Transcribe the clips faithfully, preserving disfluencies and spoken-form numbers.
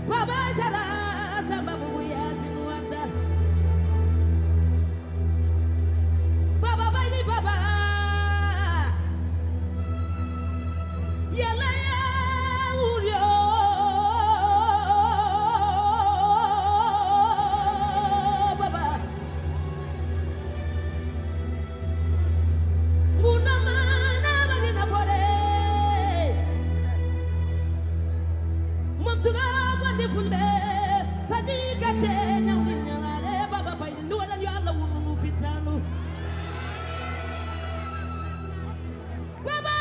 Baba Zara sababu ya sinuanda Baba Bani Baba Yala ya Urio Baba Munamana Bagina Pore Mumtura Fulbe, Fadiga Tena, Baba, by the Lord and Yalla Fitano. Baba,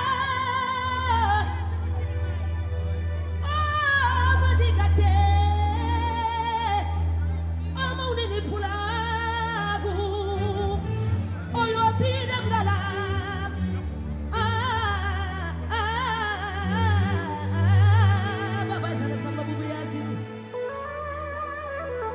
oh, Fadiga Tena, I'm only Pulago, oh, you're Peter Gala. Ah, ah, ah, Baba,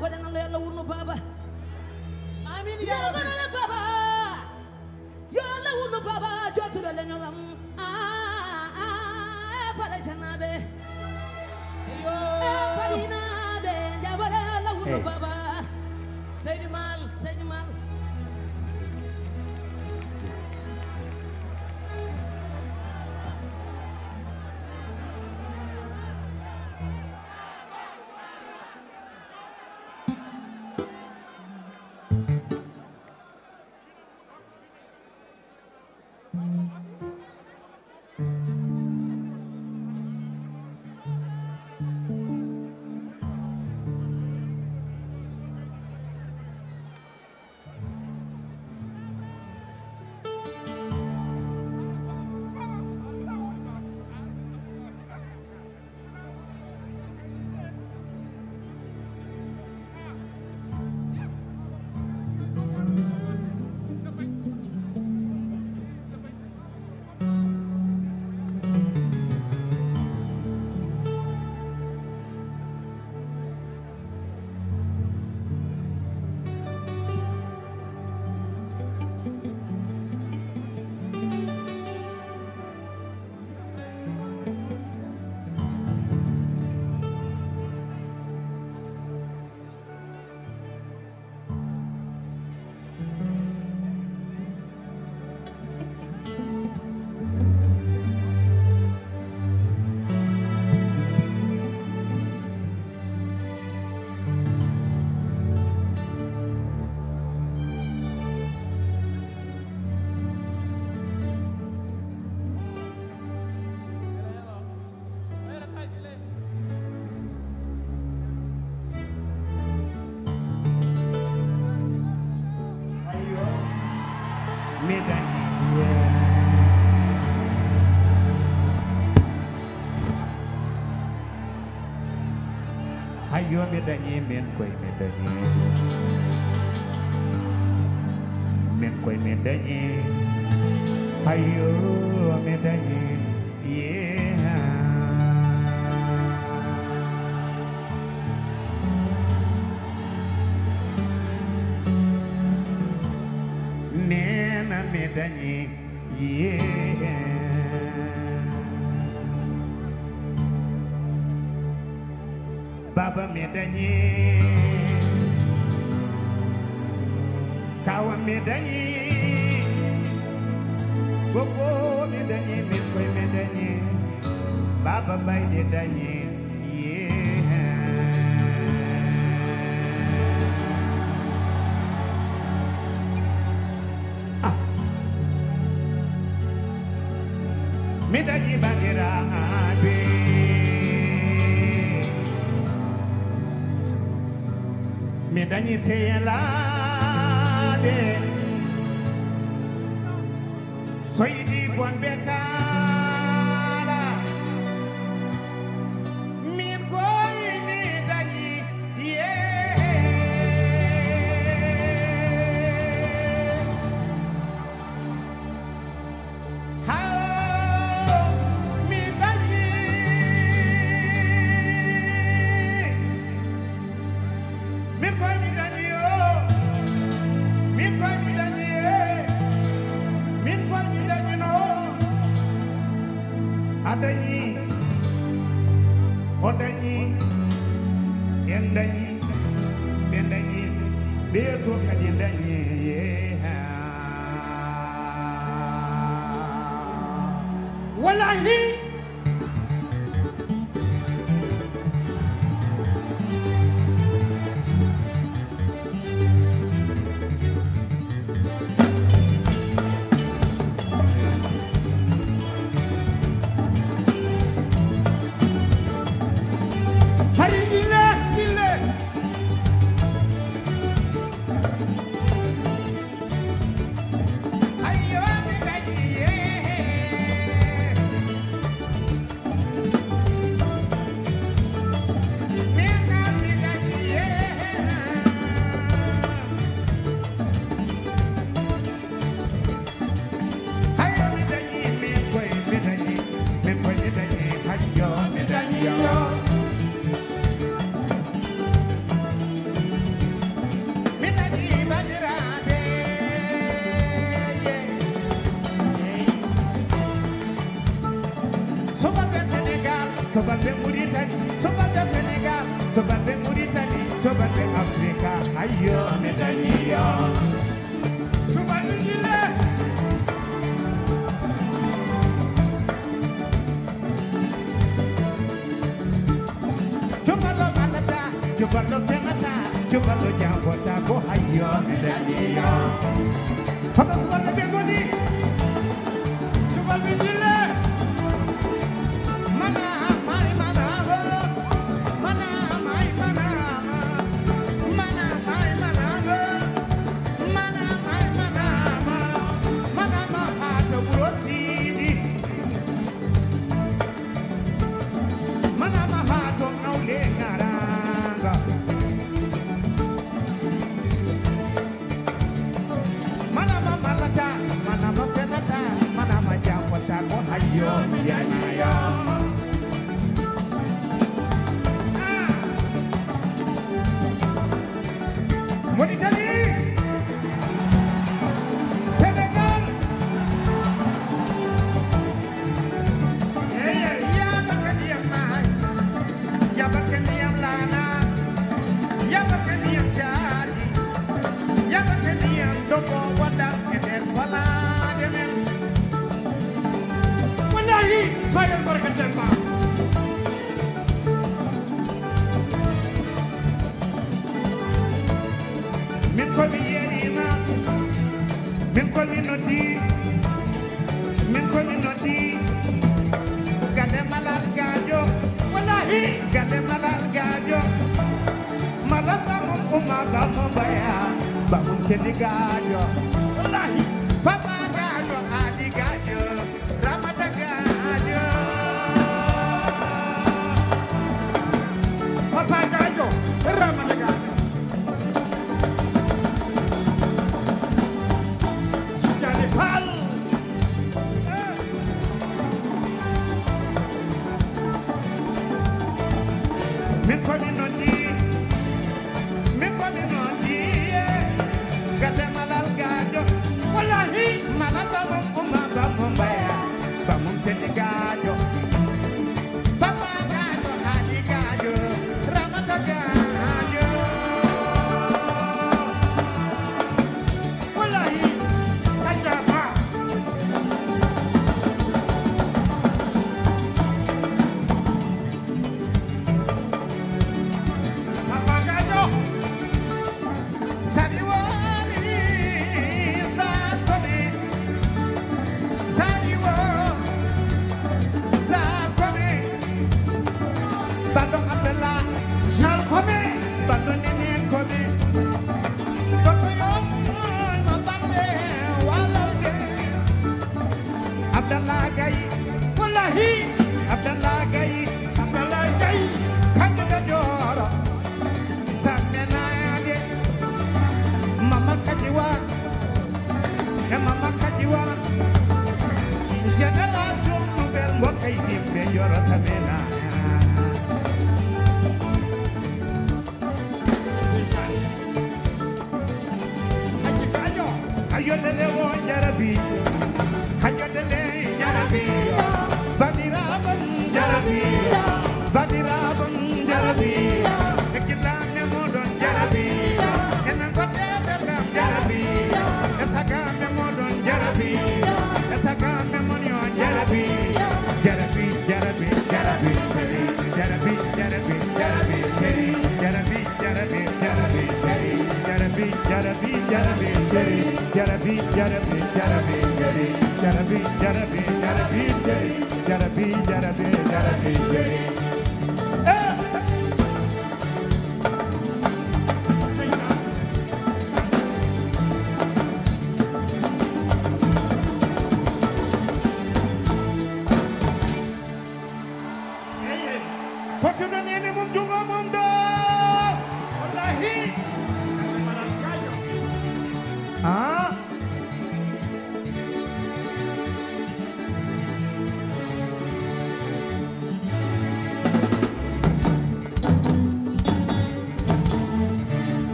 ko dana la wunu baba amin ya la baba ya la wunu baba jotu le nyolam ah ah pala sanabe yo palina be ya wala la wunu baba Seydi Mal Seydi Mal Hayo medanye men koy medanye men koy medanye hayo medanye yeah nena medanye yeah Baba medanye Kawa medanye Gogo medanye Milkoy medanye Baba bay medanye Yeah Ah Medanye bandera abe Medanye seyelade Soydi bon bekala Min koy medanye yeah How medanye Min koy medanye Min koy medanye Min koy medanye no Adani Odani Endani Bendani Beto kadendani yeah wallahi Ayo medanye yeah Sobalde Mauritanie, Sobalde Sénégal, Sobalde Mauritanie, Sobalde Africa, ayo medania. Sobalde Guinée. Sobalde Malata, Sobalde Senata, Sobalde Jambota, go ayo medania. Papa Sobalde Bengoni, Sobalde Guinée. Mauritanie, Sénégal, ya bakaniam mai, ya bakaniam lana, ya bakaniam jari, ya bakaniam toko wadang eder pala demen. Wallahi, saya berkata min ko mi yerima min ko mi noddi min ko mi noddi gade malal gajo wallahi gade malal gajo malaba mum umma ba mo baya ba mum sedi gajo wallahi papa gajo adi gajo ramata gajo papa gajo ramata gajo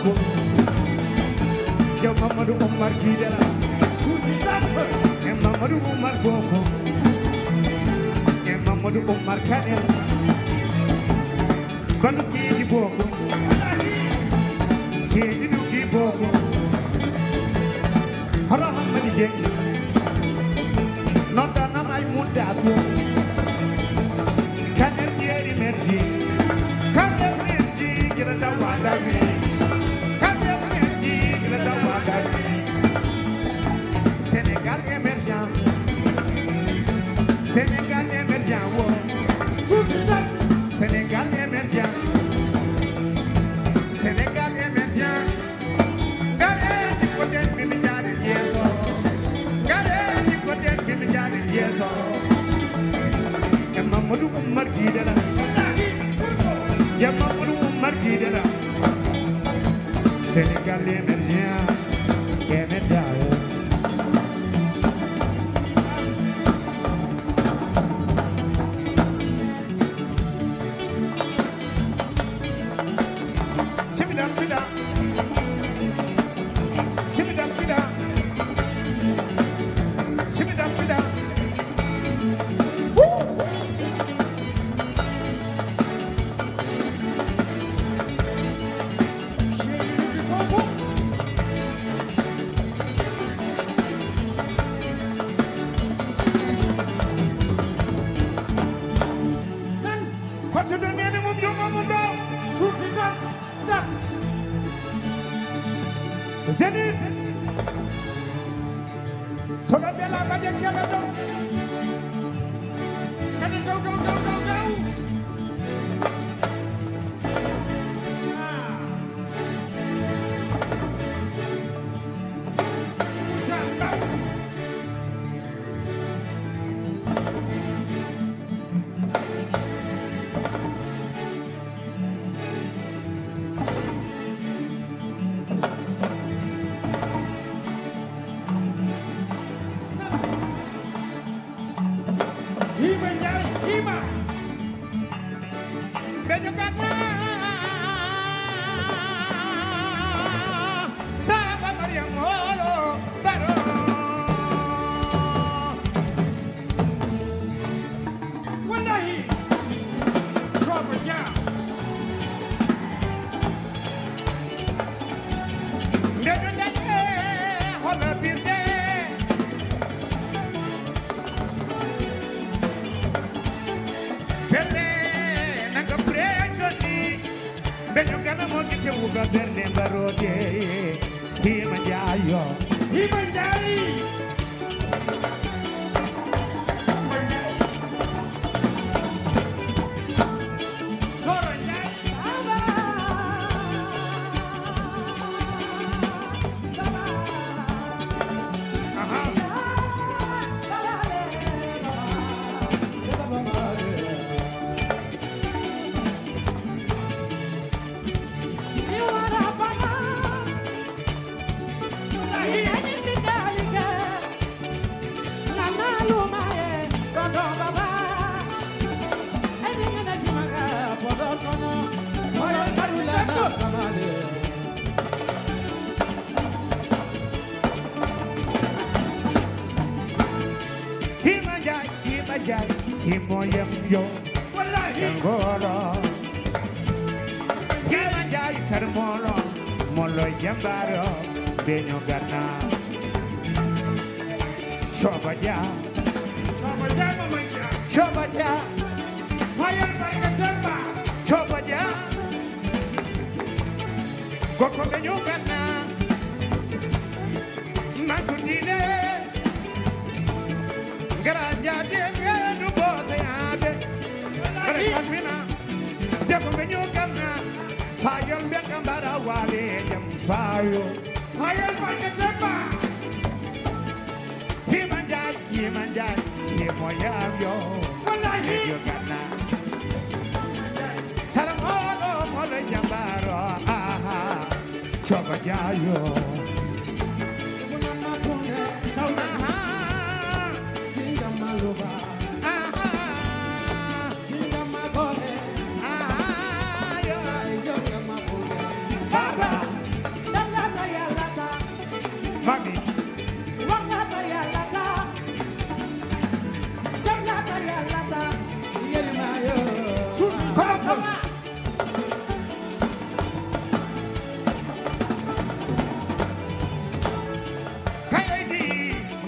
Mamadou Omar Guidela, Mamadou Oumar Boko e Mamadou Oumar Kanel Bandu Sidi Boko Sidi Dugi Boko Hara Hamadi Jengi Nota Namay Mundako Kanel Yeri Merci Kanel Merci Gira Dawada Kanel Merci Gira Dawada Sénégal émergent Sénégal émergent wow. Sénégal émergent Sénégal émergent Gare di côté bi mi jaari yeso Gare di côté bi mi jaari yeso E Mamadou Oumar Guidara Ya Mamadou Oumar Guidara Sénégal émergent émergent Zenith Sono bella ma di che la do Can you go go go go go Ah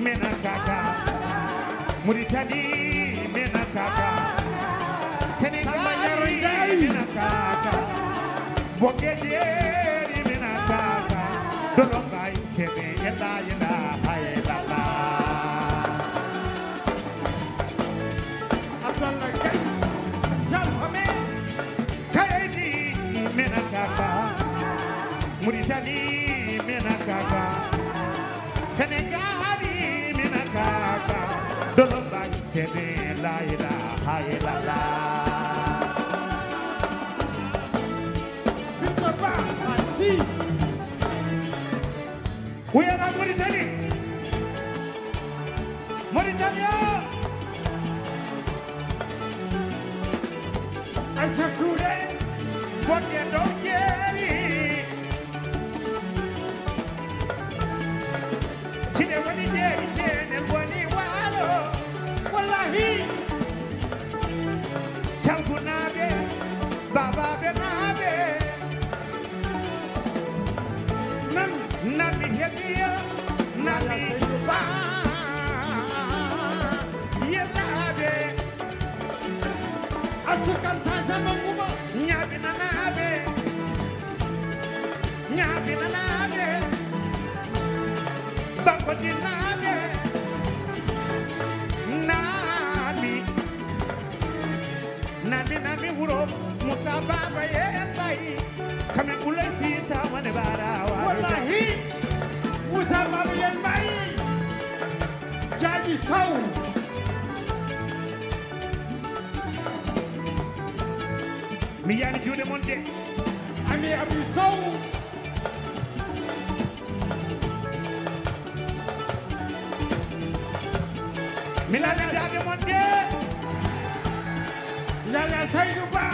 mena kaka Mauritanie mena kaka Sénégal mena kaka Bogédieri mena kaka Dolombay sebe yenda yenda haye lala Abdallah Gaye Jal Hame Kaydi mena kaka Mauritanie mena kaka Sénégal mena kaka Dolombay sebe la yenda haye lala Victor Ba Ansi We are not Mauritania. Mauritania. Aïcha Touré Boke dongeri. Chine wani jeri chene wani walo. Wallahi Changu nabe, baba be nabe. Nan Nami hebiya, nami ba. Yelabe, Asukan Tanzama Kuma nyabi na nabe. Nyabi na nabe. Bako di nabe. Nami. Nami nami wuro Musa baba yenbai. Kame ulai sita wane bara wa. Wallahi Musa Babiyan Mai Jadi Sow Mi yani jude monte. Ami Abi Sow Mi lani jade monte. Yaya Seydou Ba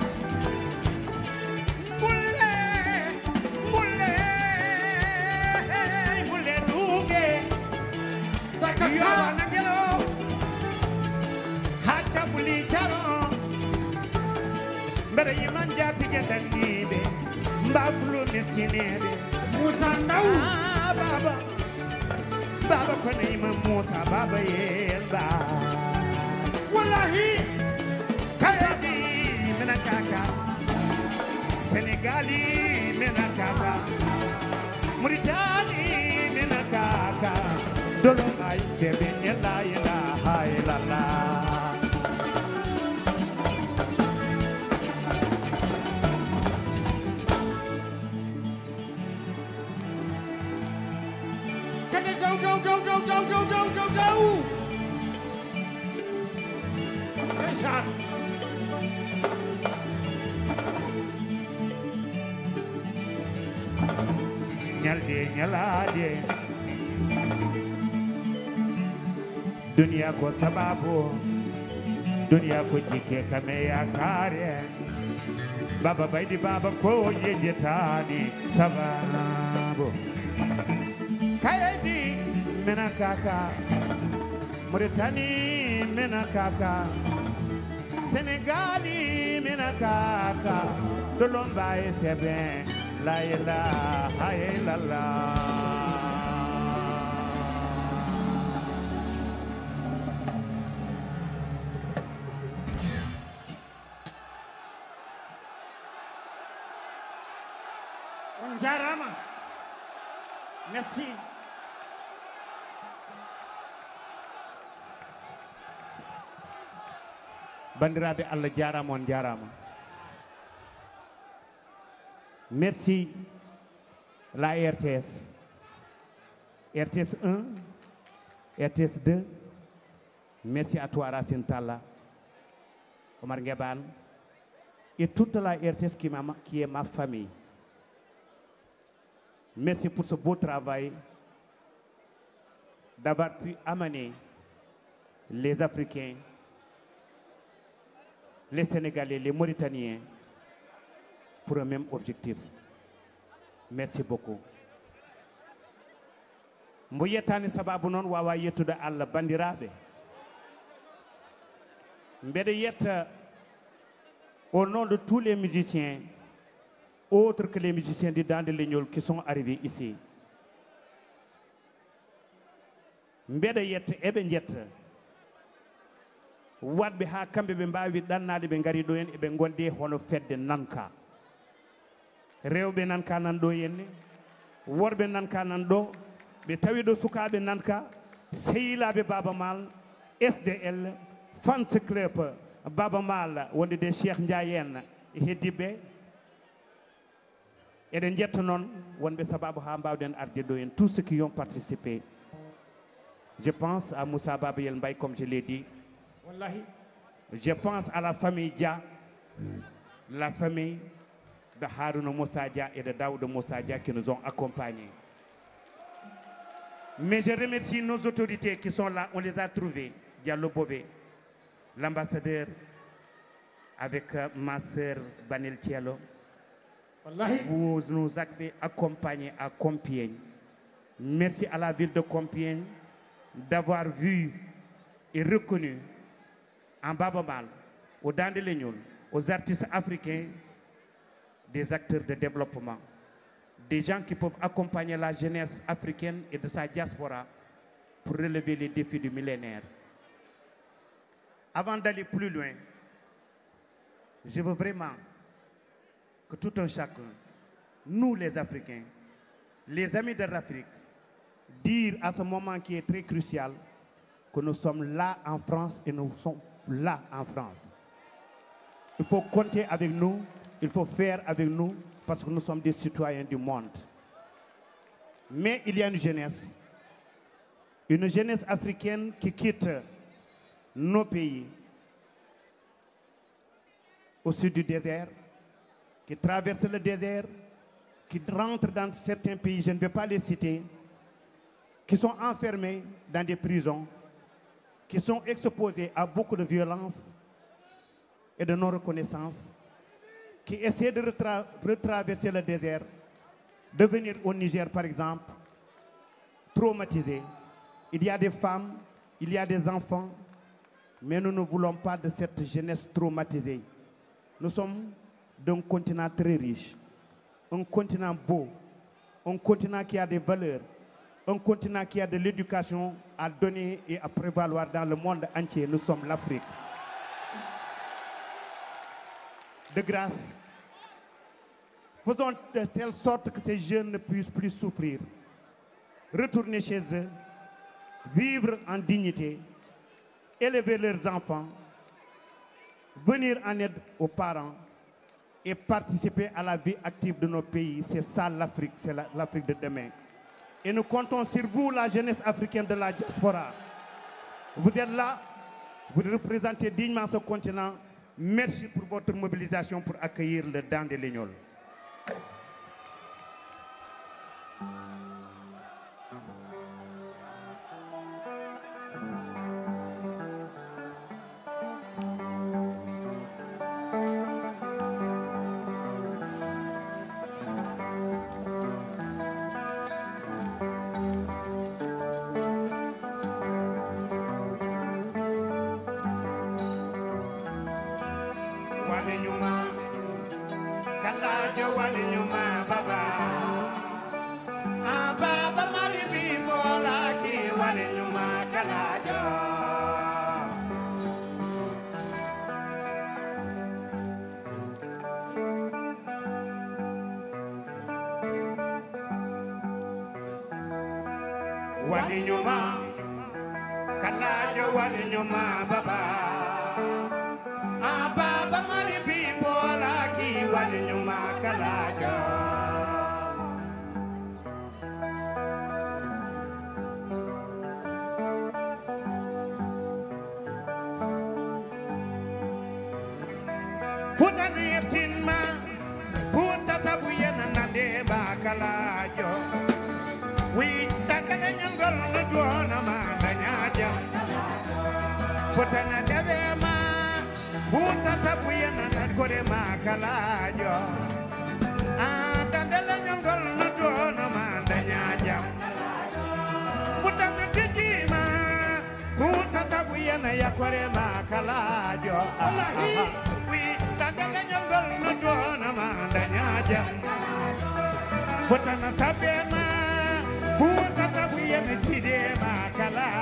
Bulle, bulle, bulle duge. Yo Dakaka wanagelo. Hacha buli charo. Mbere yiman jati gendanibe. Mbafulu miskinebe. Musa Ndaw Ah baba. Baba kone ima mota baba yelba. Wallahi Kayadi mena kaka. Senegali mena kaka. Mauritanie mena kaka. Dolomay sebe yela yela hay la la. Can it go go go go go go go go go Richard Nyalde nyalade. Dunia ko sababu. Dunia ko jike kame ya kare. Baba baidi baba ko yejetani sababu. Kayadi mena kaka. Mauritanie mena kaka. Senegali mena kaka. Dolombaye sebe la ilaha illallah. On jarama Merci Bandiraɓe Allah jarama on jarama. Merci la R T S. R T S un, R T S deux. Merci à toi Racine Talla, Omar Ngeban et toute la R T S qui, qui est ma famille. Merci pour ce beau travail d'avoir pu amener les Africains, les Sénégalais, les Mauritaniens pour un même objectif. Merci beaucoup. Mbo yettani sababu non wawa yettude Allah bandiraɓe. Mbeɗa yetta au nom de tous les musiciens, autres que les musiciens du Dande Legnol qui sont arrivés ici. mbeɗa yetta eɓe jetta wadɓe ha kamɓe ɓe mbawi ɗannade ɓe gari ɗo hen eɓe gonde hono fedde nanka rewɓe nanka nan ɗo henne worɓe nanka nan ɗo ɓe tawi ɗo sukaɓe nanka sehilaɓe Baba Mal S D L fans club Baba Mal wonde de Cheikh Ndiaye en e heddiɓe eɗen jetta noon wonɓe sababu ha mbawɗen arde ɗo hen tous ceux qui ont participé. Je pense à Moussa Babayel Mbaye comme je l'ai dit. Wallahi. Je pense à la famille Dia, la famille de Harouna Moussa Dia et de Daouda Moussa Dia qui nous ont accompagnés. Mais je remercie nos autorités qui sont là, on les a trouvés. Diallo Bové, l'ambassadeur avec euh, ma sœur Banel Thiello. Wallahi. Vous nous avez accompagnés à Compiègne. Merci à la ville de Compiègne d'avoir vu et reconnu en Baba Mal, aux Dandelegnol, aux artistes africains, des acteurs de développement, des gens qui peuvent accompagner la jeunesse africaine et de sa diaspora pour relever les défis du millénaire. Avant d'aller plus loin, je veux vraiment que tout un chacun, nous les Africains, les amis de l'Afrique, dire à ce moment qui est très crucial que nous sommes là en France et nous sommes là en France. Il faut compter avec nous, il faut faire avec nous parce que nous sommes des citoyens du monde. Mais il y a une jeunesse, une jeunesse africaine qui quitte nos pays au sud du désert, qui traverse le désert, qui rentre dans certains pays, je ne vais pas les citer, qui sont enfermés dans des prisons, qui sont exposés à beaucoup de violence et de non-reconnaissance, qui essaient de retra retraverser le désert, de venir au Niger par exemple, traumatisés. Il y a des femmes, il y a des enfants, mais nous ne voulons pas de cette jeunesse traumatisée. Nous sommes d'un continent très riche, un continent beau, un continent qui a des valeurs, un continent qui a de l'éducation à donner et à prévaloir dans le monde entier. Nous sommes l'Afrique. De grâce, faisons de telle sorte que ces jeunes ne puissent plus souffrir, retourner chez eux, vivre en dignité, élever leurs enfants, venir en aide aux parents et participer à la vie active de nos pays. C'est ça l'Afrique, c'est l'Afrique de demain. Et nous comptons sur vous, la jeunesse africaine de la diaspora. Vous êtes là, vous représentez dignement ce continent. Merci pour votre mobilisation pour accueillir le Dandelegnol. Walinyuma, kalajo walinyuma baba. Ah baba mali bibola ki walinyuma kalajo. Futa reptin ma, futa tabuyena nande ba kalajo. We takalenyangol na juana ma danyaja. Potana debe ma futa tabuyena nadkore ma kalajo. Ah takalenyangol na juana ma danyaja. Potana tiji ma futa tabuyena yakore ma kalajo. We takalenyangol na juana ma danyaja. Potana sabe ma futa tabuyena chide ma kalajo.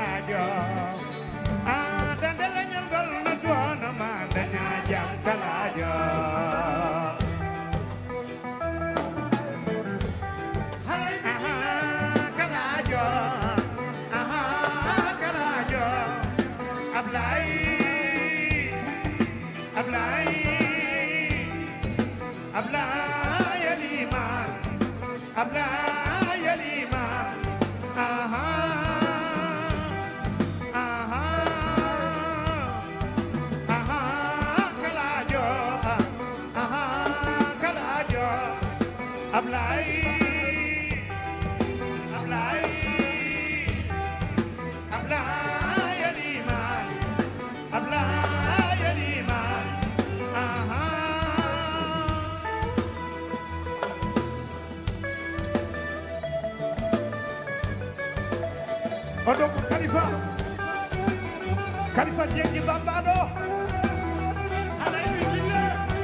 do ko Khalifa Khalifa jengi bambado alay mi dille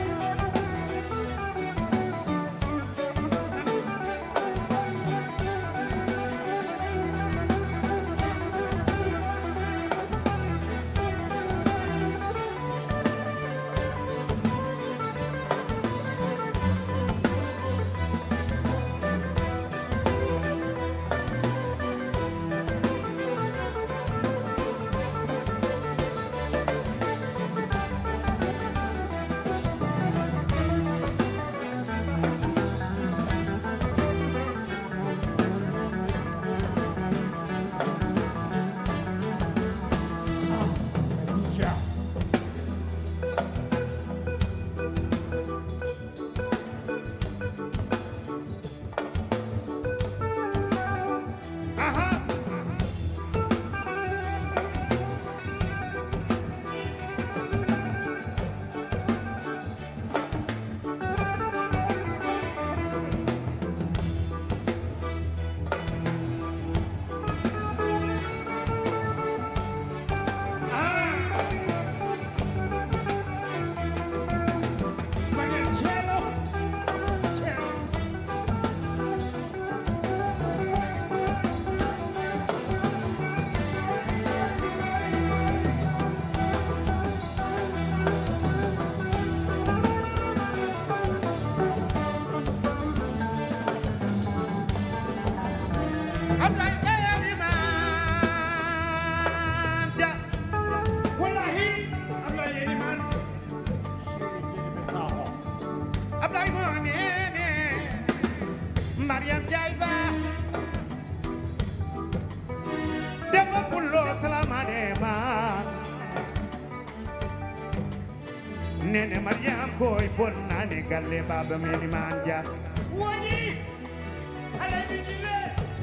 nene Mariam koy bonnani galle baba meni manja woni alay mi dille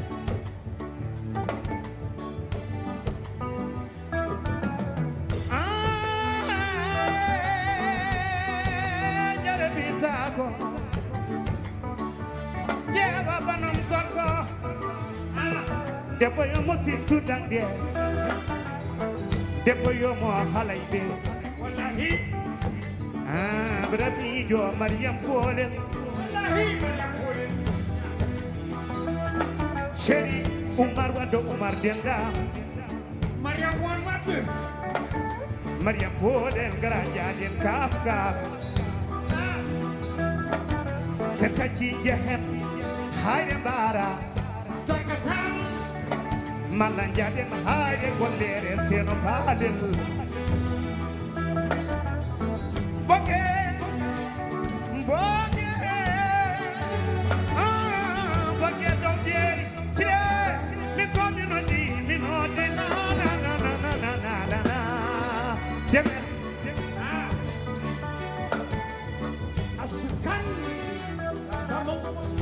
ah jare bisako jewa banom gorko debbo yo mo sittu dande debbo yo mo halaybe wallahi ah brabi jo Mariam Kole wallahi Mariam Kole Chéri Umar wado Umar denda Mariam won wadde Mariam Kole ngara jaden kaf kaf setaci jehem hayre mbara takata malla jaden hayre gollere seno paadel boge boge ah boge dow jeeri cire mi komi no di mi no di na na na na na na na na na deme ah asukan samo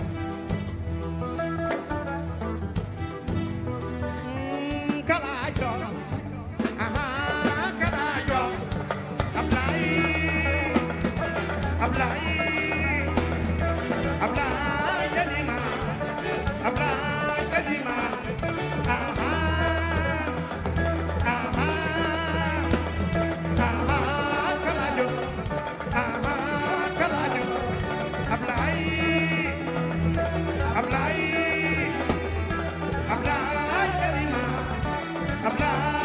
kalajo aha kalajo Ablay Ablay Ablay Yadima Ablay Yadima aha aha aha kalajo aha kalajo Ablay Ablay Ablay Yadima Ablay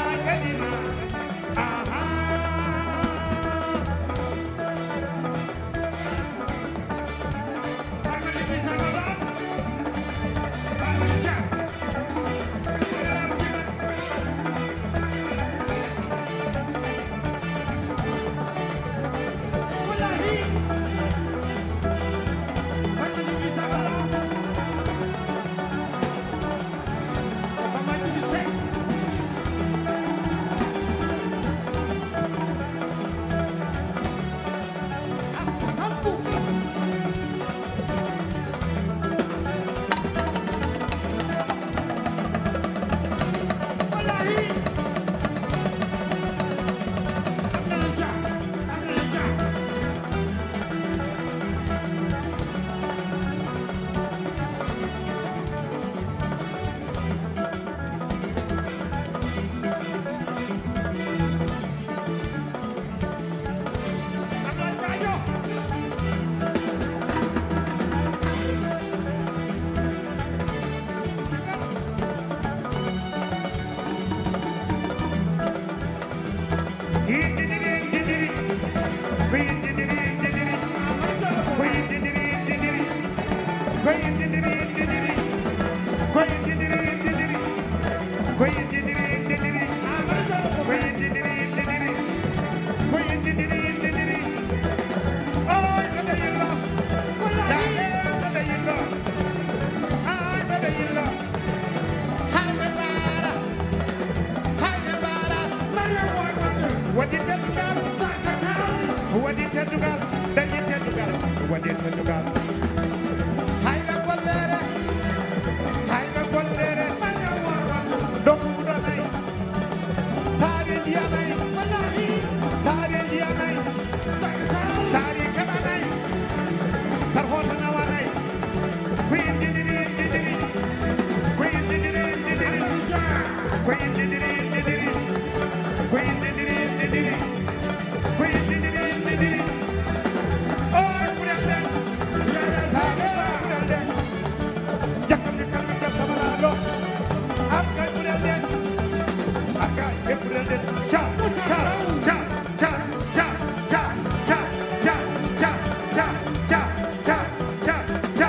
waɗi teddugal waɗi teddugal dañi teddugal waɗi teddugal hayga gollere hayga gollere dokuɗonay saari ndiyanay saari ndiyanay saari keɓanay tar hoto nawanay ko indidiri indidiri ko indidiri indidiri ko indidiri indidiri ko indidiri indidiri ko indidiri indidiri oy ɓurelde saare ɓurelde jakkamde kalmi jakkamalaɗo arkay ɓurelde arkay e ɓurelde ca ca ca ca ca ca ca ca ca ca ca ca ca ca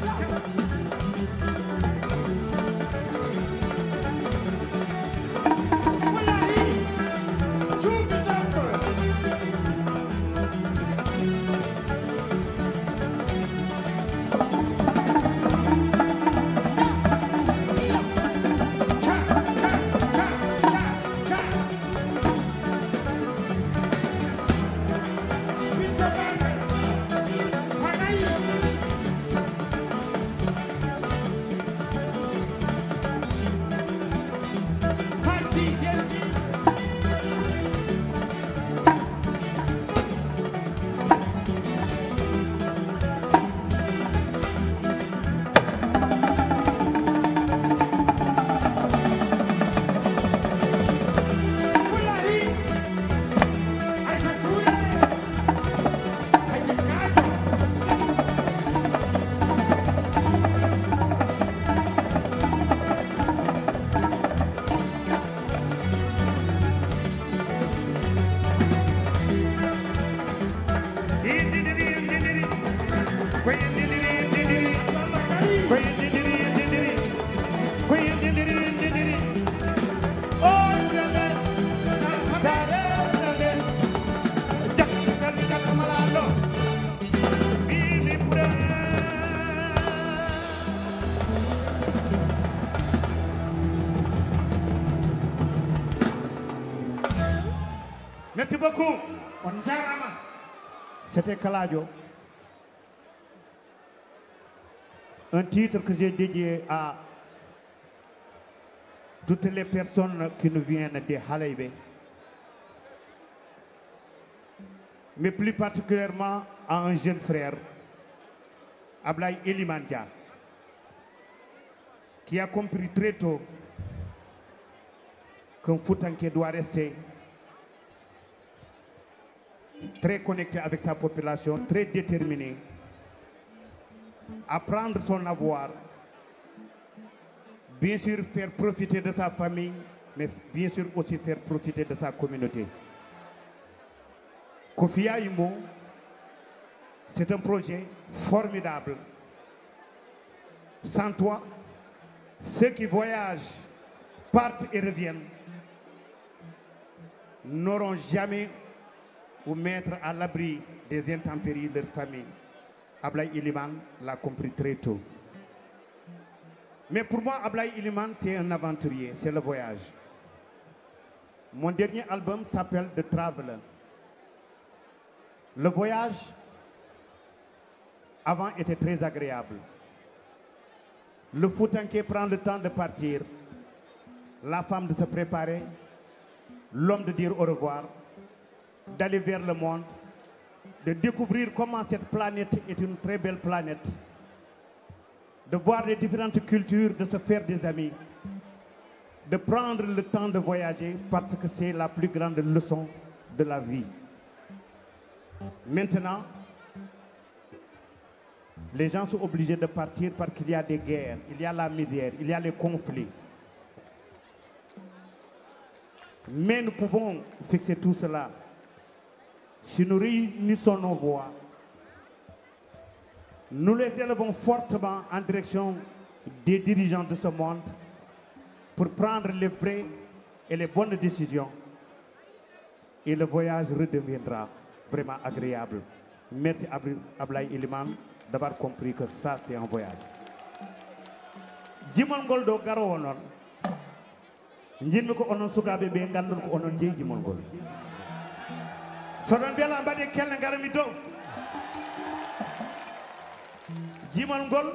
Merci beaucoup. On jarama. C'était Kaladio. Un titre que j'ai dédié à toutes les personnes qui nous viennent de Halaïbe, mais plus particulièrement à un jeune frère, Ablaye Elimandia, qui a compris très tôt qu'un Foutanké doit rester très connecté avec sa population, très déterminé à prendre son avoir, bien sûr faire profiter de sa famille, mais bien sûr aussi faire profiter de sa communauté. Kofi Aimo, c'est un projet formidable. Sans toi, ceux qui voyagent, partent et reviennent n'auront jamais ou mettre à l'abri des intempéries de leur famille. Ablaye Iliman l'a compris très tôt. Mais pour moi, Ablaye Iliman, c'est un aventurier, c'est le voyage. Mon dernier album s'appelle The Traveler. Le voyage, avant, était très agréable. Le Foutanké prend le temps de partir, la femme de se préparer, l'homme de dire au revoir, d'aller vers le monde, de découvrir comment cette planète est une très belle planète, de voir les différentes cultures, de se faire des amis, de prendre le temps de voyager parce que c'est la plus grande leçon de la vie. Maintenant, les gens sont obligés de partir parce qu'il y a des guerres, il y a la misère, il y a les conflits. Mais nous pouvons fixer tout cela si nous réunissons nos voix, nous les élevons fortement en direction des dirigeants de ce monde pour prendre les vraies et les bonnes décisions. Et le voyage redeviendra vraiment agréable. Merci Ablaye Iliman d'avoir compris que ça c'est un voyage. Jimol ngol do garo wonon. Njinmi ko onon sukabe be ngandon ko onon jeyi jimol ngol. soɗon mbiyala mbaɗi kelle garami dow jimal ngol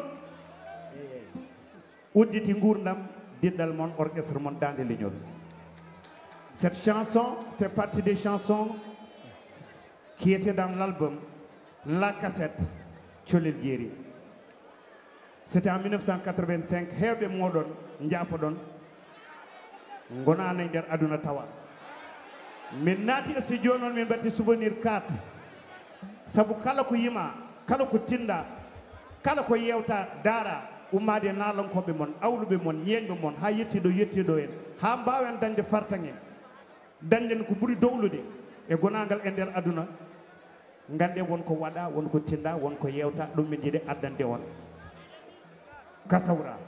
udditi gurdam diɗɗal mon orchestre mon Dande Leñol. Cette chanson fait partie des chansons qui étaient dans l'album La Cassette Tholel Jeeri. C'était en mille neuf cent quatre-vingt-cinq. Hewɓe moɗon jaafoɗon gonani nder aduna tawa min naati e studio noon min mbatti souvenir quatre sabu kala ko yima kala ko tinda kala ko yewta daara ummade nalankoɓe mon awluɓe mon ñeeñɓe mon ha yettiɗo yettiɗo en ha mbawen dañde fartaŋe dañden ko ɓuuri dowlude e gonagal e nder aduna gande wonko waɗa wonko tinda wonko yewta ɗum min jiiɗe addande on Kasawra.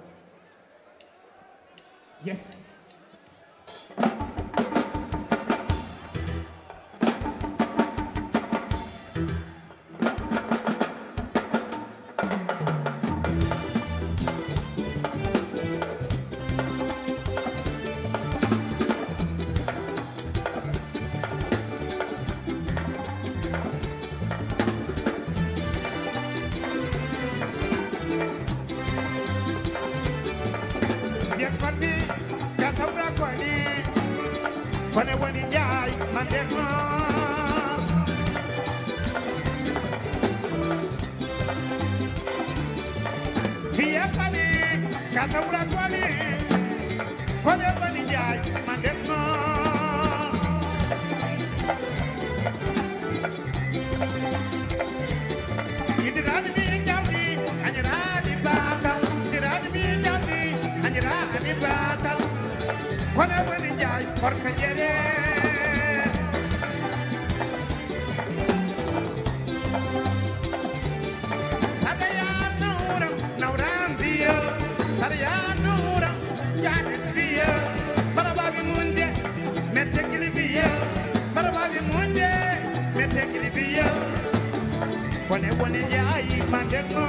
Yes. Kone woni jaay mandema biya kali katawra kwali kone woni jaay mandema idirani mi jawdi anyirani batal idirani mi jawdi anyirani batal kone woni jaay porka jere sadaya nuram nauram dia sadaya nuram jade dia barababi munde metegili dia barababi munde metegili dia kone woni jaay mandego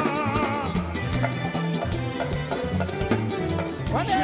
kone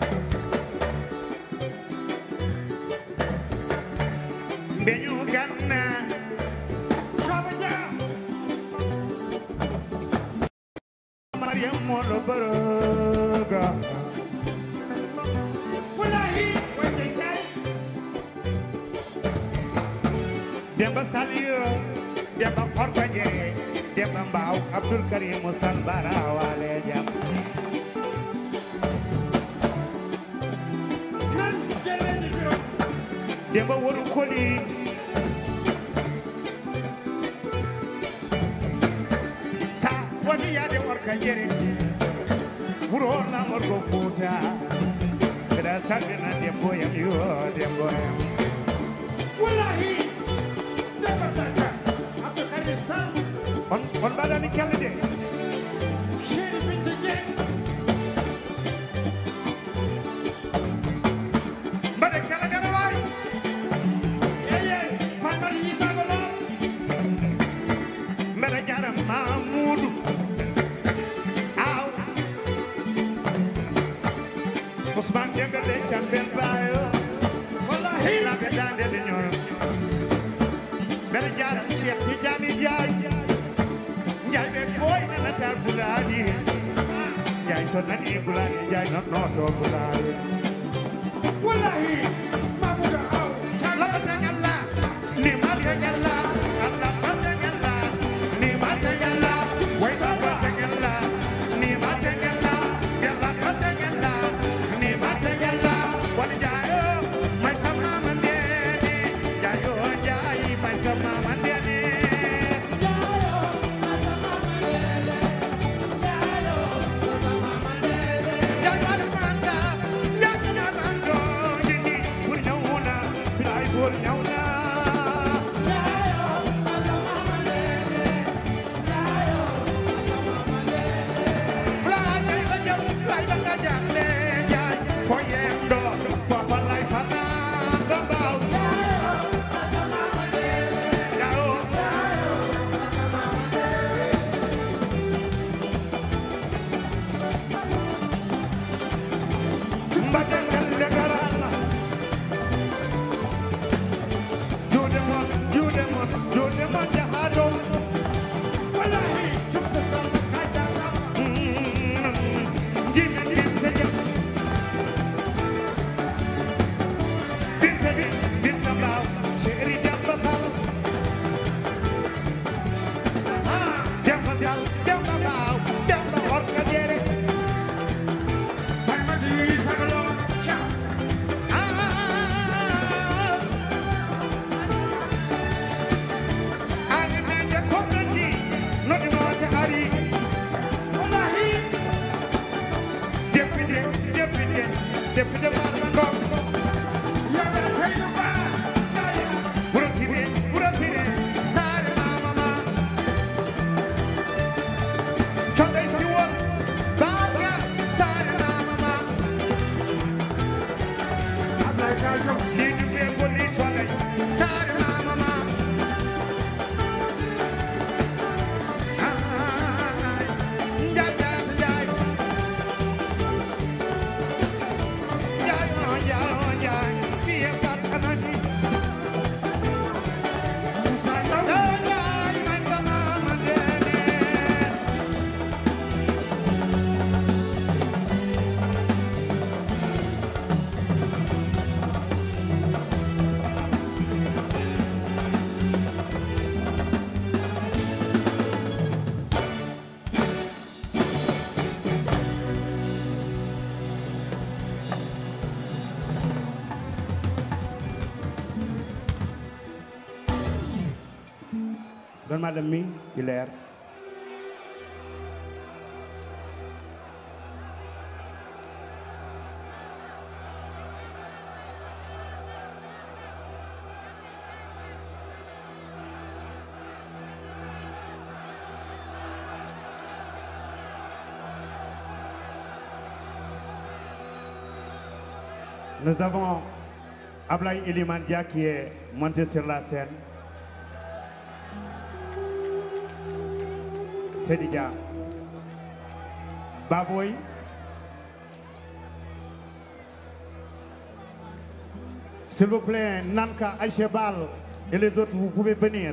Benyu ganna Demba Saliou Demba Orgaje Demba Mbaw Abdul Karim Sall Bara wale jam Demba Woru Koli Sa wani yade Orgaje Wuro na morgo futa Kada salina dembo yam yo dembo yam Wallahi Demba Tata Abdul Karim Sall on on badani kelle de Chéri Binta Dieng bade kala gara way Yeye Fatmata Issa Golo mbere jara Mamoudou aw Ousmane Dembélé champion bayo Wallahi la be dande de ñoro mbere jara Cheikh Tidiane Ndiaye Ndiaye be boy na ta gulani Ndiaye so nani gulani Ndiaye no no to gulani Wallahi Mamoudou Aw la batagalla ni matagalla Allah batagalla ni matagalla way batagalla ni matagalla yalla batagalla ni matagalla wal jaayo may kama mandeni jaayo jaayi may kama mandeni jaayo manda jaayo lando yini bur ñawna bilay bur ñawna Don madame mi il est Nous avons Ablaye Elimane Dia qui est monté sur la scène. Sédidia Baboy s'il vous plaît Nanka Aïchebal et les autres vous pouvez venir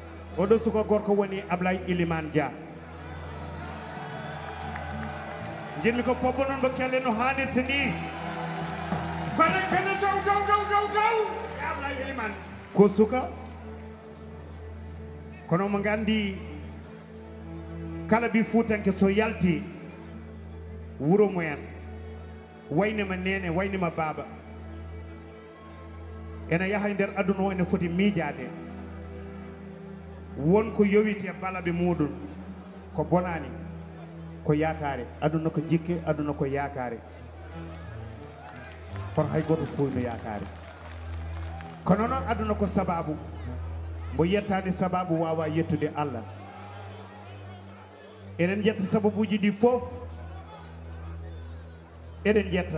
Odo suko gorko woni Ablaye Elimane Dia jinmi ko poppo non mo kelle no hanirta ni bana kene dow dow dow dow dow yalla yeliman ko suka kono mo gandi kala bi fuutanke so yalti wuro moyen waynima nene waynima baba ena yaha nder aduna o ene foti miijade wonko yowiti e balaɓe muɗum ko bonani ko yakare aduna ko jikke aduna ko yakare kono hay goto fof no yakare kono noon aduna ko sababu mbo yettani sababu wawa yettude Allah eɗen jetta sababuji ɗi fof eɗen jetta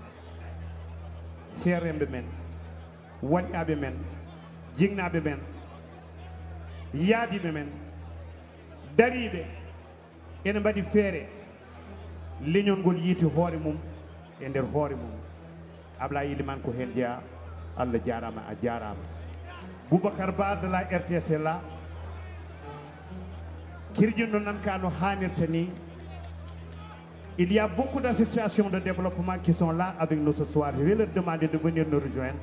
seremɓe men waɗiyaɓe men jignaɓe men yaadiɓe men dariɓe ene mbaɗi feere leñol ngol yiiti hoore mum e nder hoore mum Ablaye Liman ko hen jeeya Allah jarama a jarama Boubacar Ba de la R T C là kirjinno nan ka no hanirta ni. Il y a beaucoup d'associations de développement qui sont là avec nous ce soir. Je vais leur demander de venir nous rejoindre.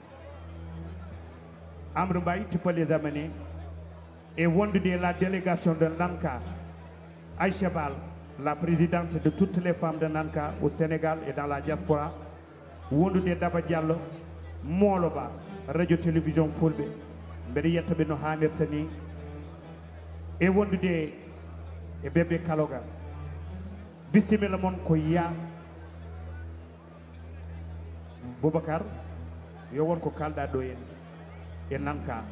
Amr Mbaye, tu peux les amener. Et Wondude, la délégation de Nanka, Aïcha Bal, la présidente de toutes les femmes de Nanka au Sénégal et dans la diaspora. Wondude Daba Diallo, Moloba, radio-télévision Fulbe, Mbériyata Beno Hanirtani, et Wondude et Bébé Kaloga. Bismillah mon ko ya Boubacar yo won ko kalda do en e nanka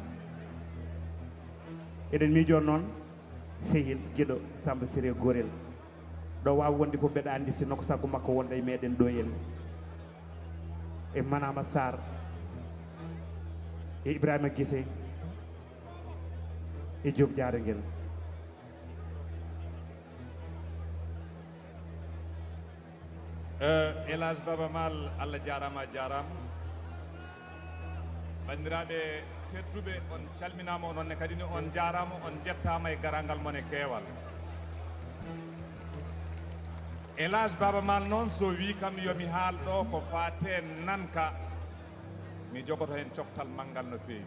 eden miijo non sehil gido Samba Siré Gorel do wa wonde fo beda andi sino ko sago makko wonda e meden do en e Manama Sar e Ibrahima Gissé e Diop Diarengel Elhadj Baba Mal Allah jarama jaram bandiraɓe tedduɓe on calminama ononne kadi ni on jarama on jettama e garangal mon e keewal Elhadj Baba Mal noon so wi kam yomi haal ɗo ko fate Nanka mi jogoto hen coftal manggal no feewi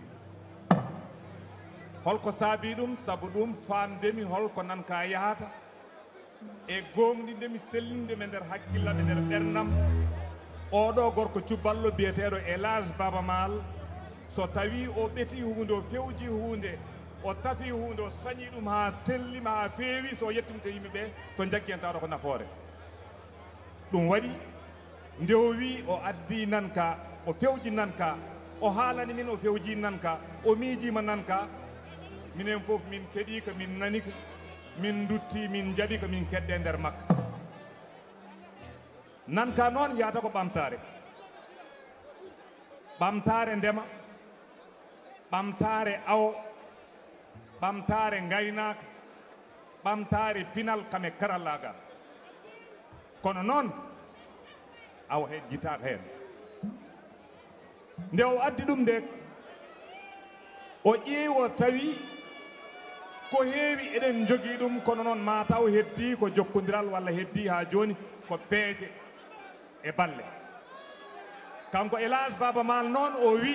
holko saabi ɗum saabu ɗum famdemi holko Nanka yahata e gomɗinde mi sellinde me nder hakkilla me nder ɓernam oɗo gorko cuballo biyeteɗo Elhadj Baba Mal so tawi o ɓeti hunde o fewji hunde o tafi hunde o sañi ɗum ha tellima ha feewi so yettimta yimɓeɓe so jagguientaɗo ko nafoore ɗum waɗi nde o wi o addi Nanka o fewji Nanka o haalani min o fewji Nanka o miijima Nanka minen foof min keeɗika min nanika min dutti min jaɓi ko min kedde nder makka Nanka noon yaata ko ɓamtare ɓamtare ndema ɓamtare awo ɓamtare gaynaka ɓamtare pinal kame karallagal kono noon awo hen jitaka hen nde o addi ɗum nde o ƴeewo tawi ko heewi eɗen jogii ɗum kono noon mataw heddi ko jokkodiral walla heddi ha joni ko peeje e balle kanko Elhadj Baba Mal noon o wi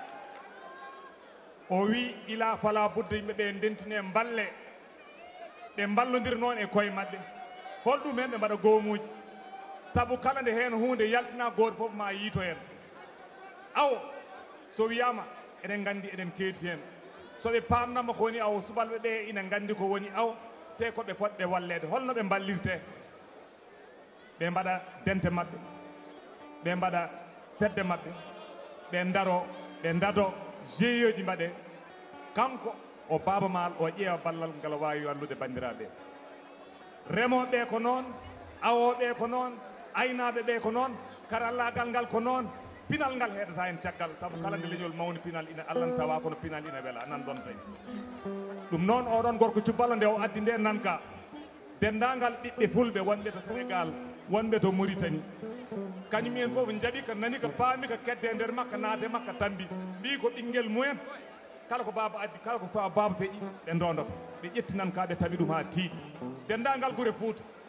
o wi ila fala budde yimɓe ɓe ndentine balle ɓe ballodir noon e koye maɓɓe holɗum hen ɓe mbaɗa goomuji saabu kala nde hen hunde yaltina goto foof ma yiito hen awo so wiyama eɗen gandi eɗen keeti hen soɓe pamnama ko woni awo subalɓe ɓe ina gandi ko woni awo te koɓe fotɓe wallede holno ɓe ballirte ɓe mbaɗa dente maɓɓe ɓe mbaɗa fedde maɓɓe ɓe daro ɓe dado G I E ji mbaɗe kanko o Baba Mal o ƴeewa ballal ngal wawi wallude bandiraɓe remoɓe ko noon awoɓe ko noon aynaɓe ɓe ko noon karallagal ngal ko noon pinal ngal heɗata hen caggal saabu kala nde leñol mawni pinal ina Allah tawa kono pinal ina weela anan ɗon tawi ɗum noon oɗon gorko cuballo nde o addi nde Nanka dendagal ɓiɓɓe fulɓe wonɓe to Sénégal wonɓe to Mauritanie kañum en foof jaaɓi ko nani ko paami ko kedde e nder makka naate makka tambi mbi ko ɓinguel mumen kala ko baba addi kala ko baba feeƴi ɓe dondoto ɓe ƴetti Nanka ɓe tawi ɗum ha tiiɗi dendagal guure Fouta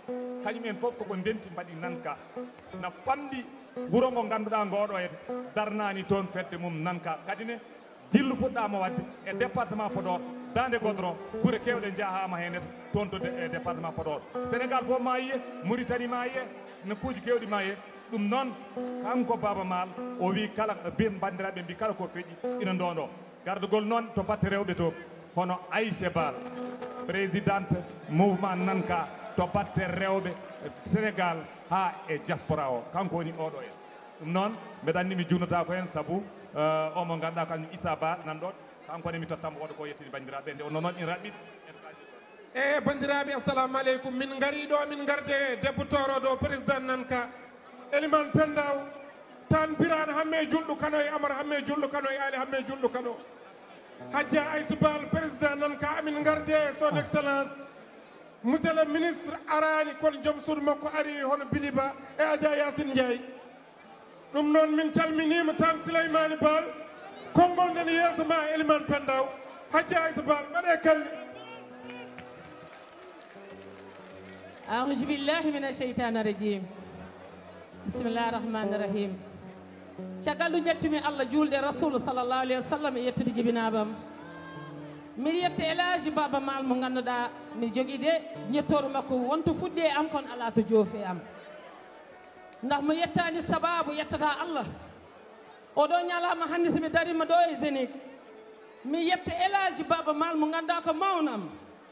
kañumen fof koko ndenti mbaɗi nanka na famɗi wuro ngo ngannduɗaa ngooɗo e darnaani toon fedde mum nanka kadi ne dillu fuɗɗaama wadde e département Podor dande godron gure kewɗe jahama hen toon to e département Podor Sénégal fof ma yiye Mauritanie ma yiye no kuuji kewɗi ma yiye ɗum noon kanko Baba Maal o wi kala ben bandiraɓe mbi kala ko feeƴi ina ndondo gardugol noon to batte rewɓe to hono Aïcha Bal présidente mouvement nanka to batte rewɓe Sénégal ha e diaspora o kanko woni oɗo en ɗum noon mbeɗa anndi mi junnata ko hen saabu o mo ganduɗa kañum Issa Ba nanɗon kankone mi tottamo oɗo ko yettini bandiraɓe nde onno noon in raɓɓit e bandiraɓe assalamu aleykum min gari ɗo min garde debbo toroɗo président nanka Eliman Pendaw tan birane hamme julɗo kano e Amar hamme julɗo kano e Ali hamme julɗo kano Hadja Aïssa Bal président nanka amin garde son excellence monsieur le ministre arani kono joom suudu makko ari hono Biliba e Adja Yacine Ndiaye ɗum noon min calminima tan Souleymane Bal konngol nden yeeso ma Eliman Pendaw Hadja Aïssa Bal mbaɗe kalli أعوذ بالله من الشيطان الرجيم بسم الله الرحمن الرحيم caggal ɗum ƴettumi Allah julde rasulu sallallahu alayhi wa sallam e yettude jibinabam miɗa yetta Elhaji Baba Maal mo ganduɗa mi jogui de ñettoru makko wonto fuɗɗi e am kono ala to joofi e am ndax mo yettani sababu yettata Allah oɗo ñalama hannde somi darima ɗo e Zénith mi yetta Elhaji Baba Maal mo ganduɗa ko mawnam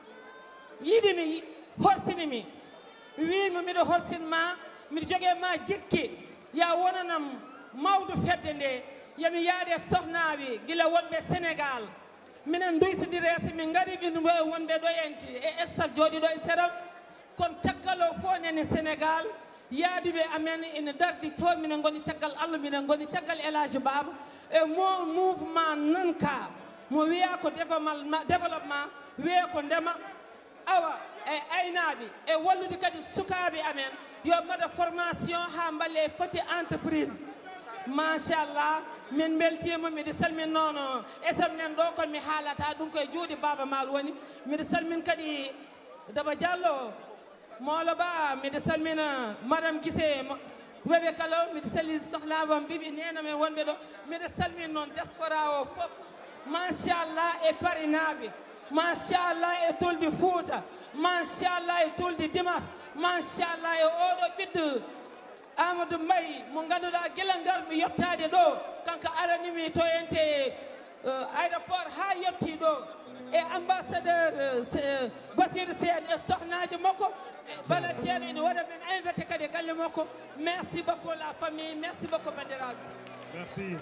yiɗimi horsinimi wimi miɗo horsinma miɗo jogue ma jikki ya wonanam mawdu fedde nde yomi yaade sohnawi guila wonɓe Sénégal minen duysidire so min gari ɓin wonɓe ɗo enti e estal jooɗiɗo e séram kono caggal o fof nene Sénégal yaaduɓe amen ene dardi to minen goni caggal Allah minen goni caggal Elhaji Baba e mo mouvement nanka mo wiya ko développement wiya ko ndema awa e aynaɓe e wallude kadi sukaɓe amen yo mbaɗa formation ha mballe petit entreprise machallah min beltima miɗa salmin noon esam nen ɗo kon mi haalata ɗum koye juuɗe Baba Maal woni miɗa salmin kadi Daba Diallo mawlo ba miɗa salmina madame Guissé weɓe kala miɗa salli sohlabam ɓiɓe nena men wonɓe ɗo miɗa salmin noon diaspora o foof machallah e parinaɓe machallah e toldi Fouta machallah e toldi Dimas machallah e oɗo ɓiɗɗo Amadou Mbaye mo ganduɗa guila garmi yettade ɗo kanko aranimi to ente aéroport ha yetti ɗo e ambassadeur Bassirou Sène e sohnaji makko bala ceerno ene waɗa men invité kadi galle makko merci beaucoup la famille merci beaucoup bandiraɓe merci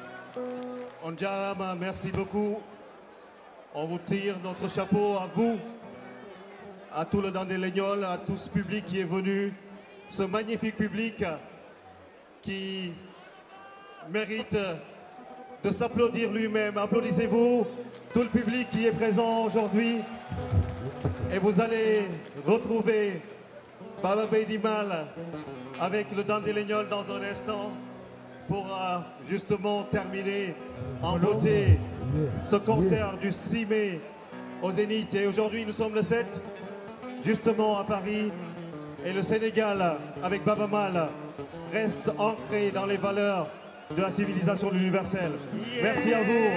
on jarama merci beaucoup on vous tire notre chapeau à vous à tout le Dandé-Legnol, à tout ce public qui est venu, ce magnifique public qui mérite de s'applaudir lui-même. Applaudissez-vous, tout le public qui est présent aujourd'hui. Et vous allez retrouver Baba Beydi Mal avec le Dandé-Legnol dans un instant pour euh, justement terminer en beauté ce concert du six mai au Zénith. Et aujourd'hui, nous sommes le sept. Justement à Paris, et le Sénégal avec Baba Maal reste ancré dans les valeurs de la civilisation universelle. Merci à vous.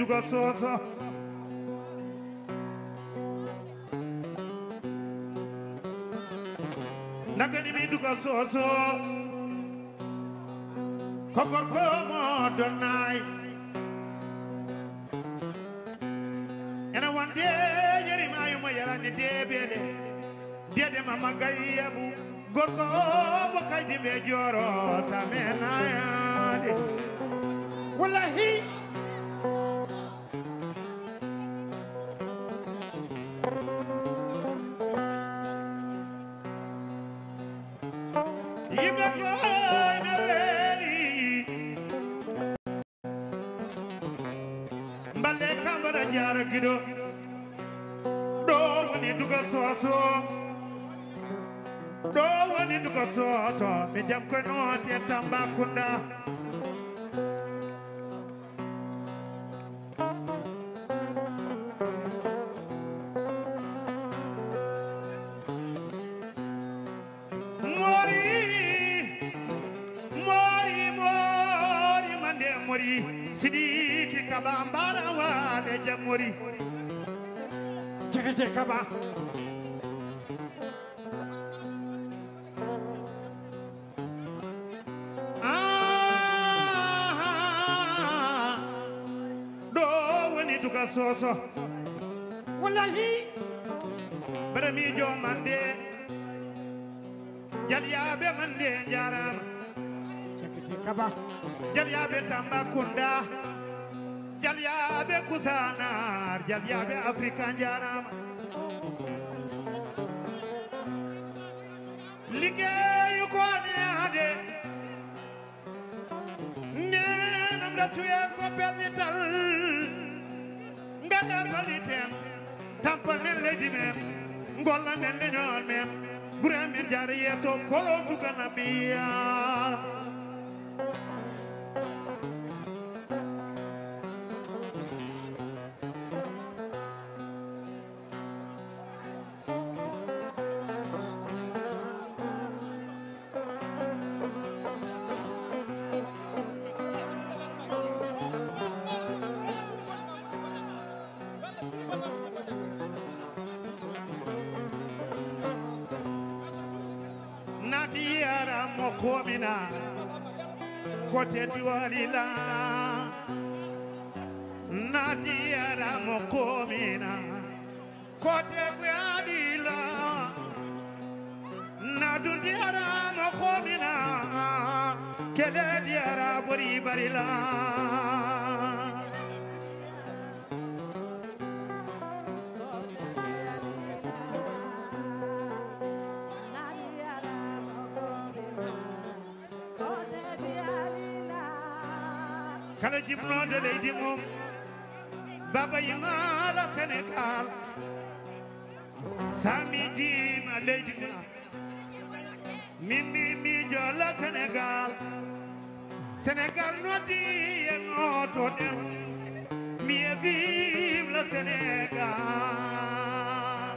duga soso nagani mi duga soso kokor ko mo donay ena wande yeri mayu mo yarani debede dede mama gayabu gorko bo kaydi be joro samena yaade wallahi yimbe ko mballe kambara jara gido do woni duga soso do woni duga soso mi jam ko no te Tambacounda mori mori mori mande mori Sidiki Kaba mbara wale jamori Jekete Kaba Ah do woni duka soso wallahi bara mi jo mande jaliyabe mande jarama Jekete Kaba jaliyabe Tambacounda jaliyabe kusanar jaliyabe Afrika jarama liggéeyu ko neade nenam ratuye ko pernital ngada balitem tampal men leydi men golla men leñol men gure men jara yeto kolo tugana biya Nadiara mokomina kote dualila Nadiara mokomina kote dualila Nadudiara mokomina kede diara bori barila kala jibno de leydi mum baba yimala Sénégal sami jima leydi ma mimi mi jola Sénégal Sénégal nodi e noto dem mi e vive le Sénégal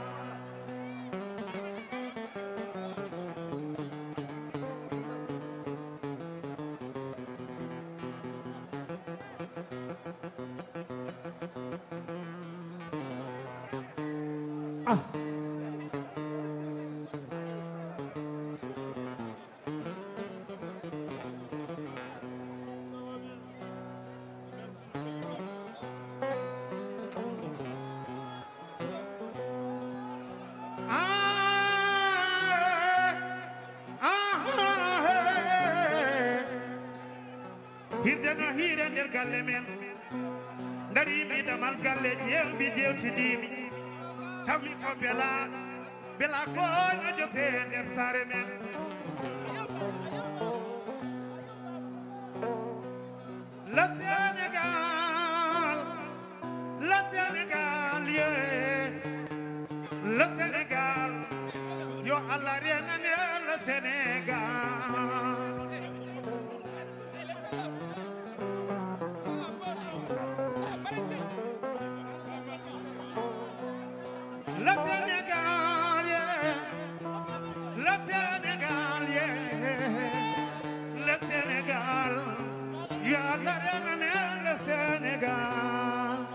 ah hirdeno hiire nder galle men darimi damal galle jewmi jewtidimi tawmi ko bela bela goño jofe nder saare men le Sénégal le Sénégal ye le Sénégal yo Allah renane le Sénégal le Sénégal yeah. le Sénégal yeah. le Sénégal yo Allah renane le Sénégal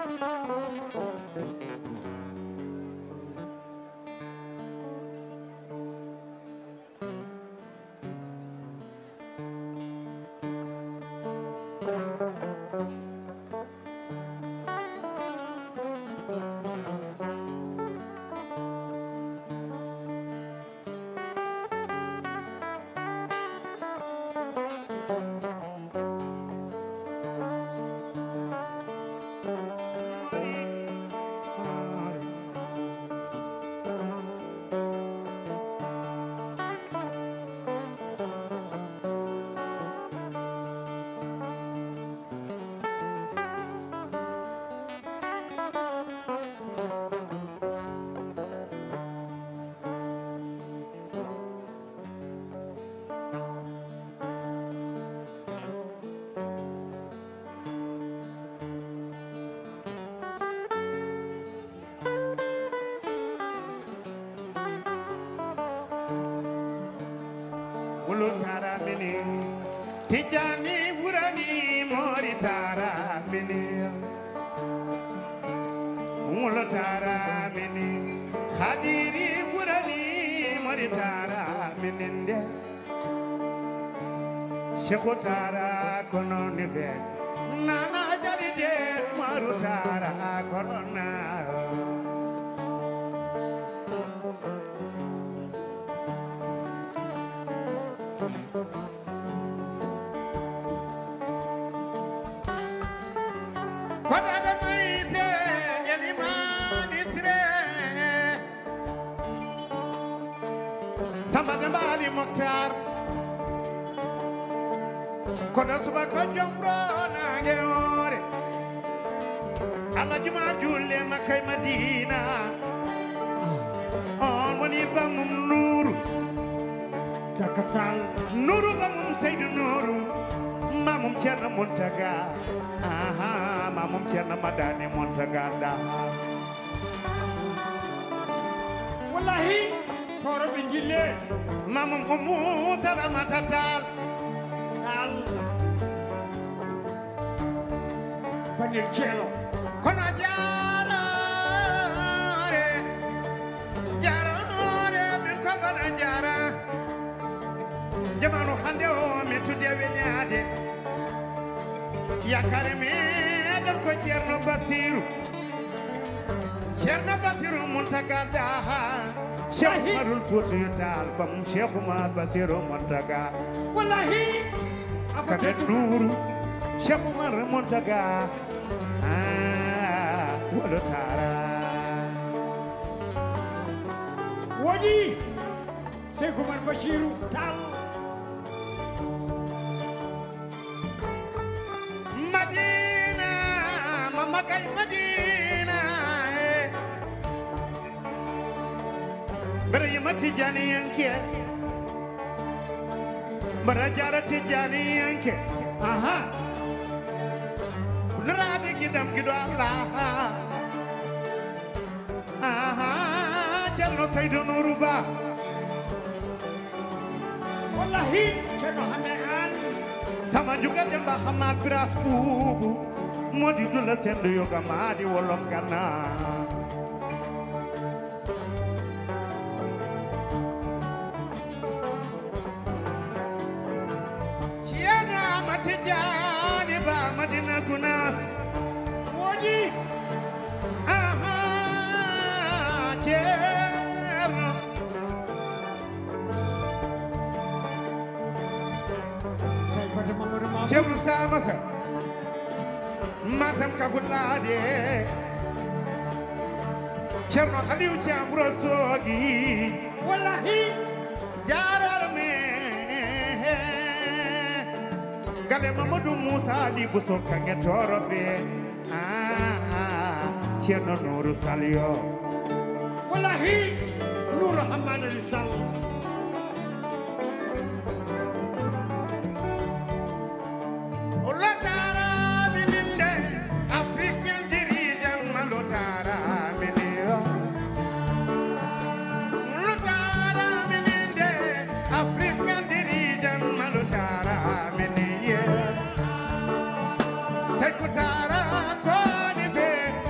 Tara mini Tijani Burani Mori Tara mini Mulo Tara mini Khadiri Burani Mori Tara mini Shekho Tara kono nive Nana Jalide Maru Tara korona Bali Mokhtar kono suba ko jombro nange ore ala juma julle makay Madina on woni bamum nuru takatal nuru bamum Seydou Nuru mamum Cerno Muntaga aha mamum Cerno Madani Muntaga da wallahi toro bingile mamam ko mutara matatal al panel cielo kono jarare jarare min ko bana jara jamanu hande o mi tudde weñade yakare me dal ko Cerno Basiru Cerno Basiru Muntaga daha Cheikh Umarul Fuuti Taal bam Cheikh Umar Basiru Muntaga wallahi Kate Nuru Cheikh Umar Muntaga ah wala Tara wodi Cheikh Umar Basiru Taal Madina mama kay Madina Bara yima Tijani yanke Bara jara Tijani yanke aha Fulrabi gidam gido Allah aha Cerno Seydou Nourou Ba wallahi Cerno hande an sama juga demba Hamad Biras bubu modi dula sendu yoga madi wolom gana Tijani ba Madina Gunas wodi aha Cerno say fade Mamadou Mamadou Cerno Samassa Matam Kabulade Cerno Khaliou Thiam Rosogi wallahi jarar me Gale Mamadou Moussa li buso kange torobe ah Cerno Nourou Salio wallahi Nourou Hamane Sall Ola Tara bilinde African dirigeant malo Tara bilio Ola Tara bilinde African dirigeant malo Tara bilio Sekutara koni be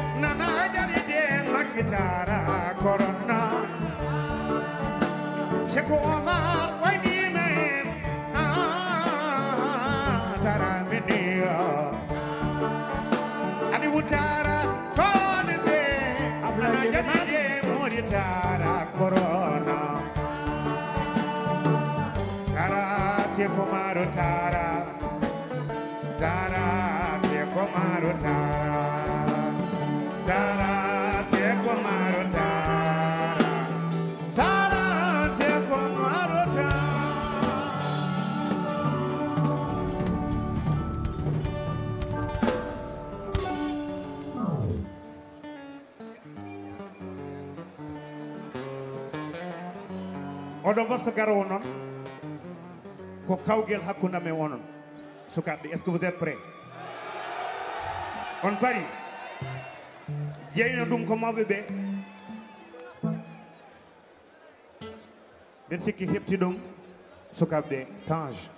Seko Omar wayni men ah tara menia ani wutara kone be ana jadi mori tara corona tara Seko Maro tara tara Seko Maro tara tara Seko Maro tara tara Seko Maro tara. Oɗo morso garowo noon ko kawgel hakkude men wonon sukaɓe. Est-ce que vous êtes prêts? On pari jeyno ɗum ko mawɓe ɓe ɓen sikki heɓti ɗum sukaɓe. Tange.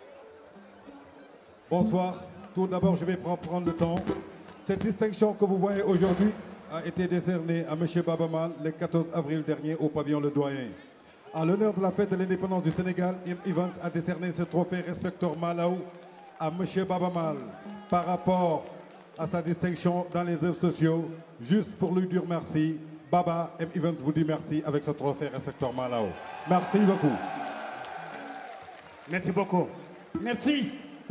Bonsoir. Tout d'abord, je vais prendre le temps. Cette distinction que vous voyez aujourd'hui a été décernée à M. Baba Mal le quatorze avril dernier au pavillon Le Doyen. En l'honneur de la fête de l'indépendance du Sénégal, M. Evans a décerné ce trophée Respector Malaw à M. Baba Mal par rapport à sa distinction dans les œuvres sociaux. Juste pour lui dire merci, Baba, M. Evans vous dit merci avec ce trophée Respector Malaw. Merci beaucoup. Merci beaucoup. Merci.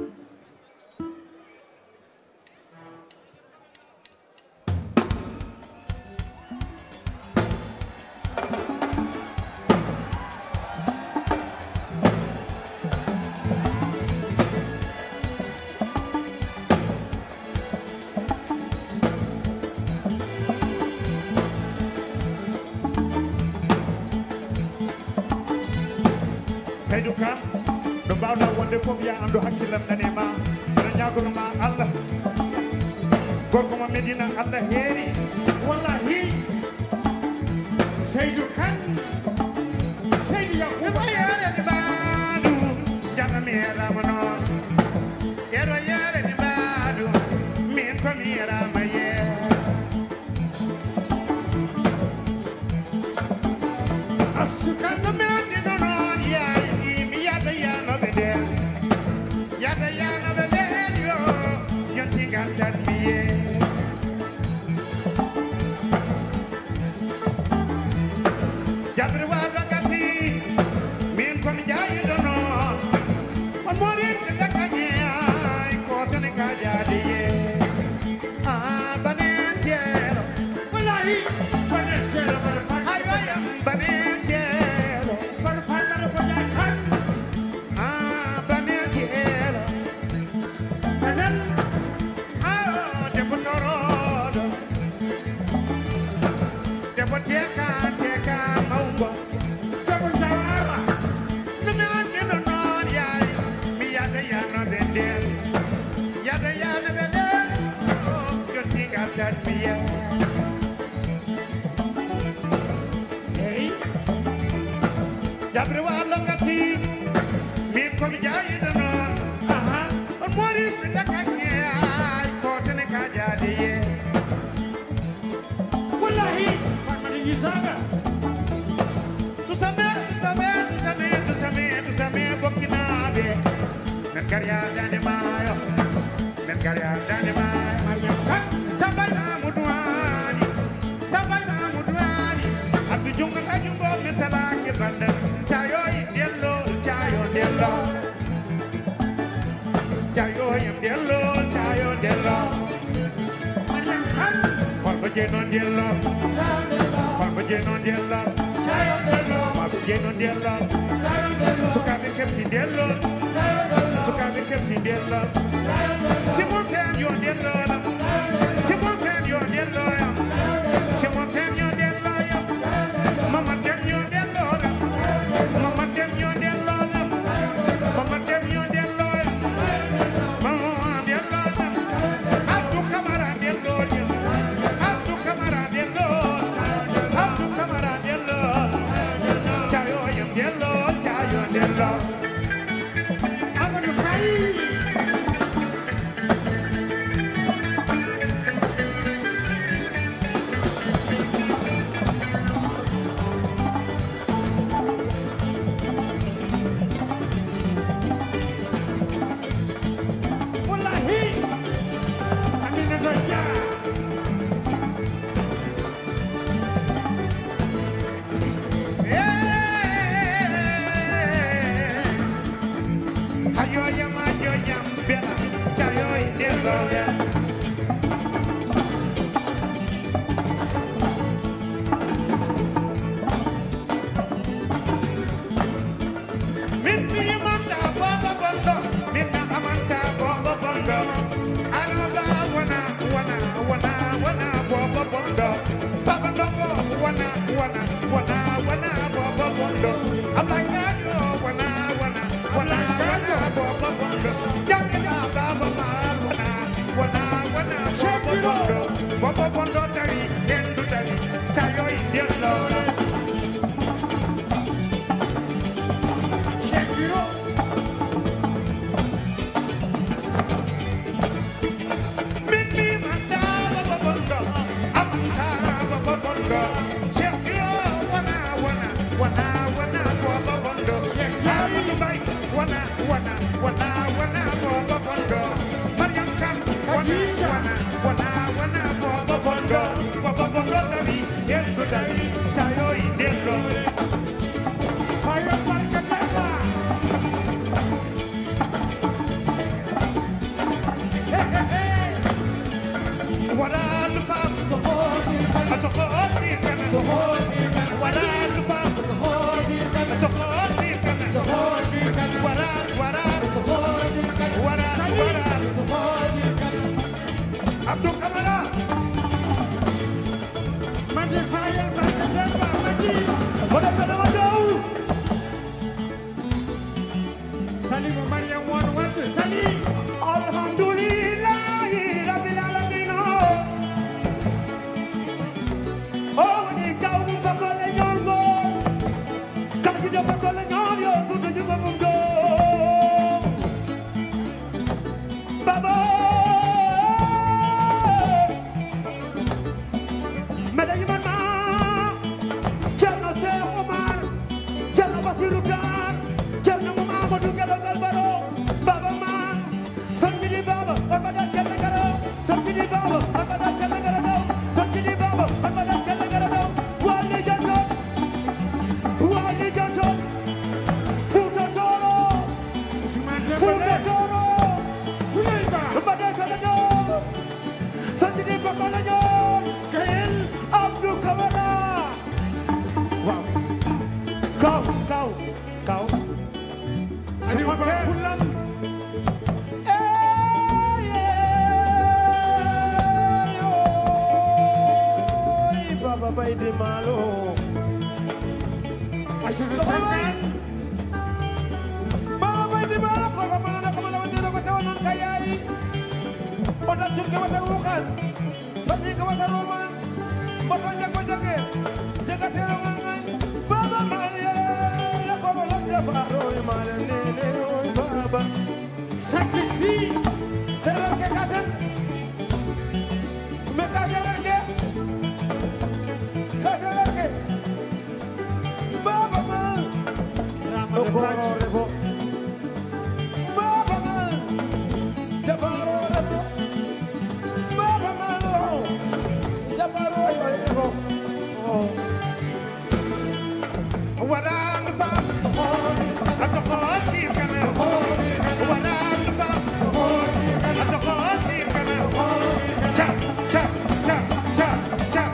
Seydou Kane ɗo mbawɗa wonde fof ya andu hakkillam nanema aɗa ñagonoma Allah gorko mo Medina Allah heeri wallahi Seydou Kane Seydou Yakuba yereni mbaɗu jannami yerama noon eɗo yereni mbaɗu min komi yerama yeer Asukan no mi andino noon yaay mi yada yanoɓe nden yada yanoɓe nden yo yonti gandan mi yeer jaɓri waɗo gati min komi jayiɗo noon on morinde dakañeay kotone ka jaade ye a banen ceero wallahi banen ceero baɗa fan ayoyam banen ceero baɗa fannara ko jaa kan a banen ceero anan ayo debbo toroɗo debbo teka teka mawgo debbo jawara no mi andino noon yaay mi yada yanoɓe nden yada yanoɓe nden jonti gardat mi yeer eyi jaɓre wallo gati min komi jayiɗo noon aha on mori mi dakañe ay kotene ka jaade ye wallahi fannara yisaga tusame tusame tusame tusame tusame bokkinaɓe men gari ardande maayo men gari ardande maayo Mariam Kane Sambay Mamoudou Ani Sambay Mamoudou Ani Abdou Jungo Kajumbo misalaki bande Chayo dello chayo dello Chayo dello chayo dello Mariam Kane Korbo jenon dello Korbo jenon dello Chayo dello Korbo jenon dello Chayo dello Sukaɓe kepsi dello Chayo dello Sukaɓe kepsi dello Chayo dello Simon Sen yo dello Simon Sen yo dello Simon Sen yo dello Mama Dem yo dello Mama Dem yo dello Mama Dem yo dello Mama dello Abdou Camara dello Abdou Camara dello Abdou Camara dello Chayo yam dello Chayo dello Amadou Kay Bondo, Bobo Bondo Dari, Yendo Dari, Chayo Indendo. Fire Park Peppa. Hey, hey, hey. What are the fun? The whole thing, the whole thing, the whole thing. What are the fun? The whole thing, the whole thing, the whole thing. What are, what are, the whole thing, what are, what are, the whole thing. Abdul Kamara. Mandi Fire Park Peppa, Mandi. What are the ones? Salim Mariam one one Salim. Alhamdulillah, Rabbil Alamin. Oh, ni kau bakal nyolgo. Kau kita bakal nyolgo, sudah juga mundo. Baba. Madai mana? Jangan Syekh Omar, jangan Basiruddin, jangan Muhammad Gagal Baro. Baba man, sendiri baba, abadan kata karo. Sendiri baba, abadan kata karo. Sendiri baba, abadan kata karo. Wali jantan, wali jantan. Futa toro, futa toro. Abadan kata karo. Sendiri baba lanjut. Kel Abdul Kamara. Wow. Kau, kau, kau. Semua pulang. Baba bay di malo. Baba bay di malo ko ramana na kamala wajiro ko tawanon kayai. Oda turke wata bukan. Fati ka wata roman. Bata jak jage. Jaga tero mangai. Baba maliya ya ko langa baro male ne ne oi baba. Sakiti. Serar ke katen. Me ka serar ke. Kaserake Baba mal Okoro revo Baba mal Jabaro revo Baba mal Jabaro revo Oh Waran fa Atokoti kana Waran fa Atokoti kana Cha cha cha cha cha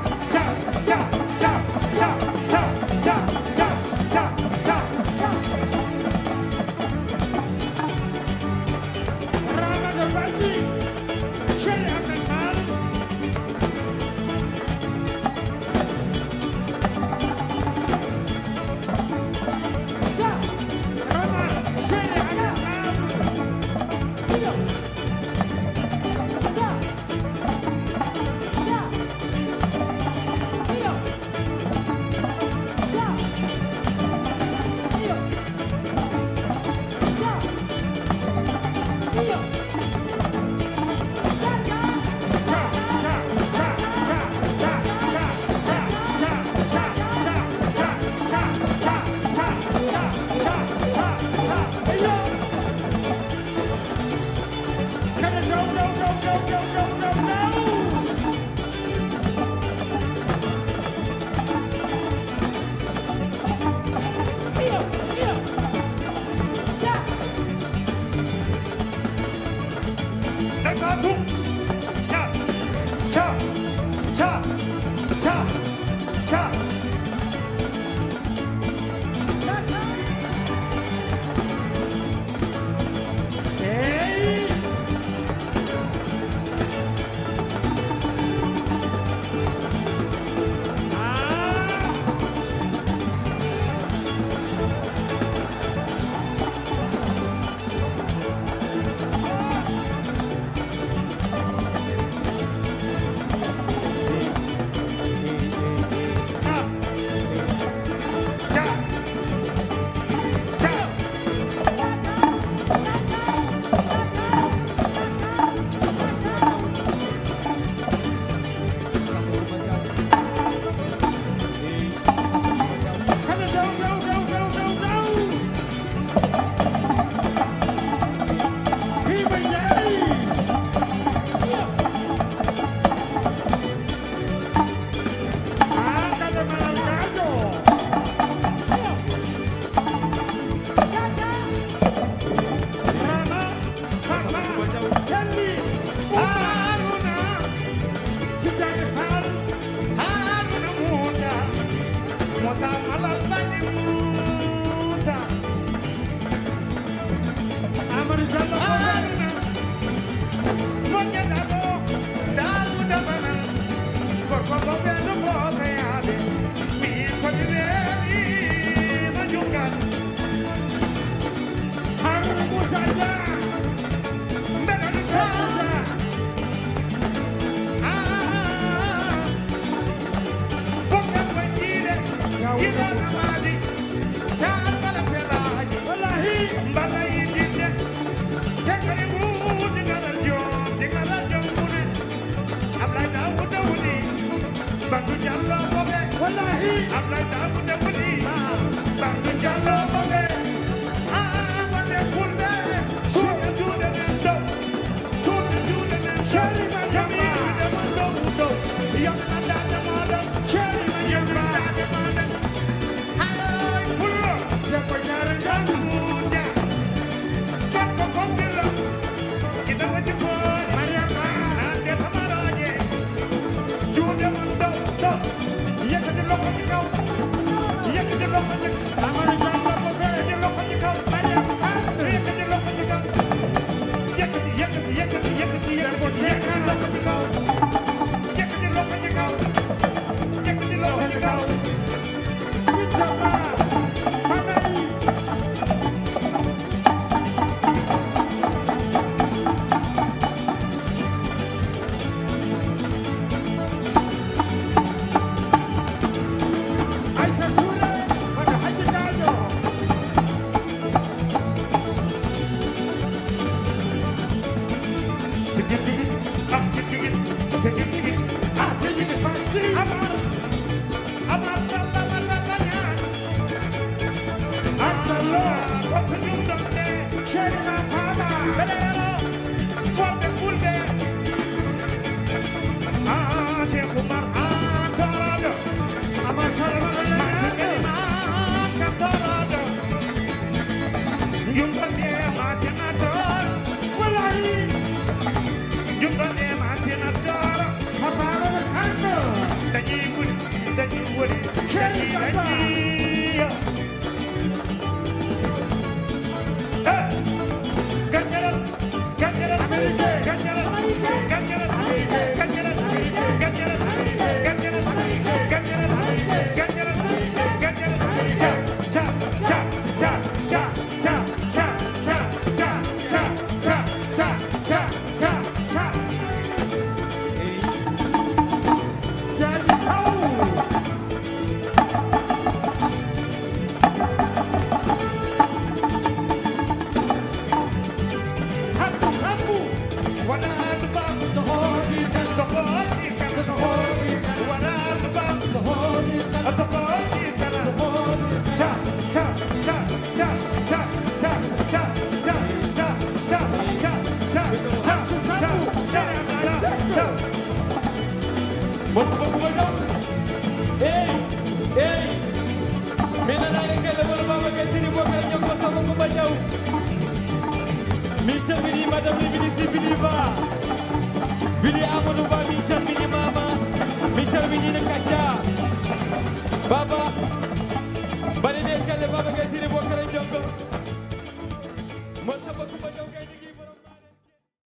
Baba, bari ne kalle baba ga sini bo kare jongo. Mo sabako ba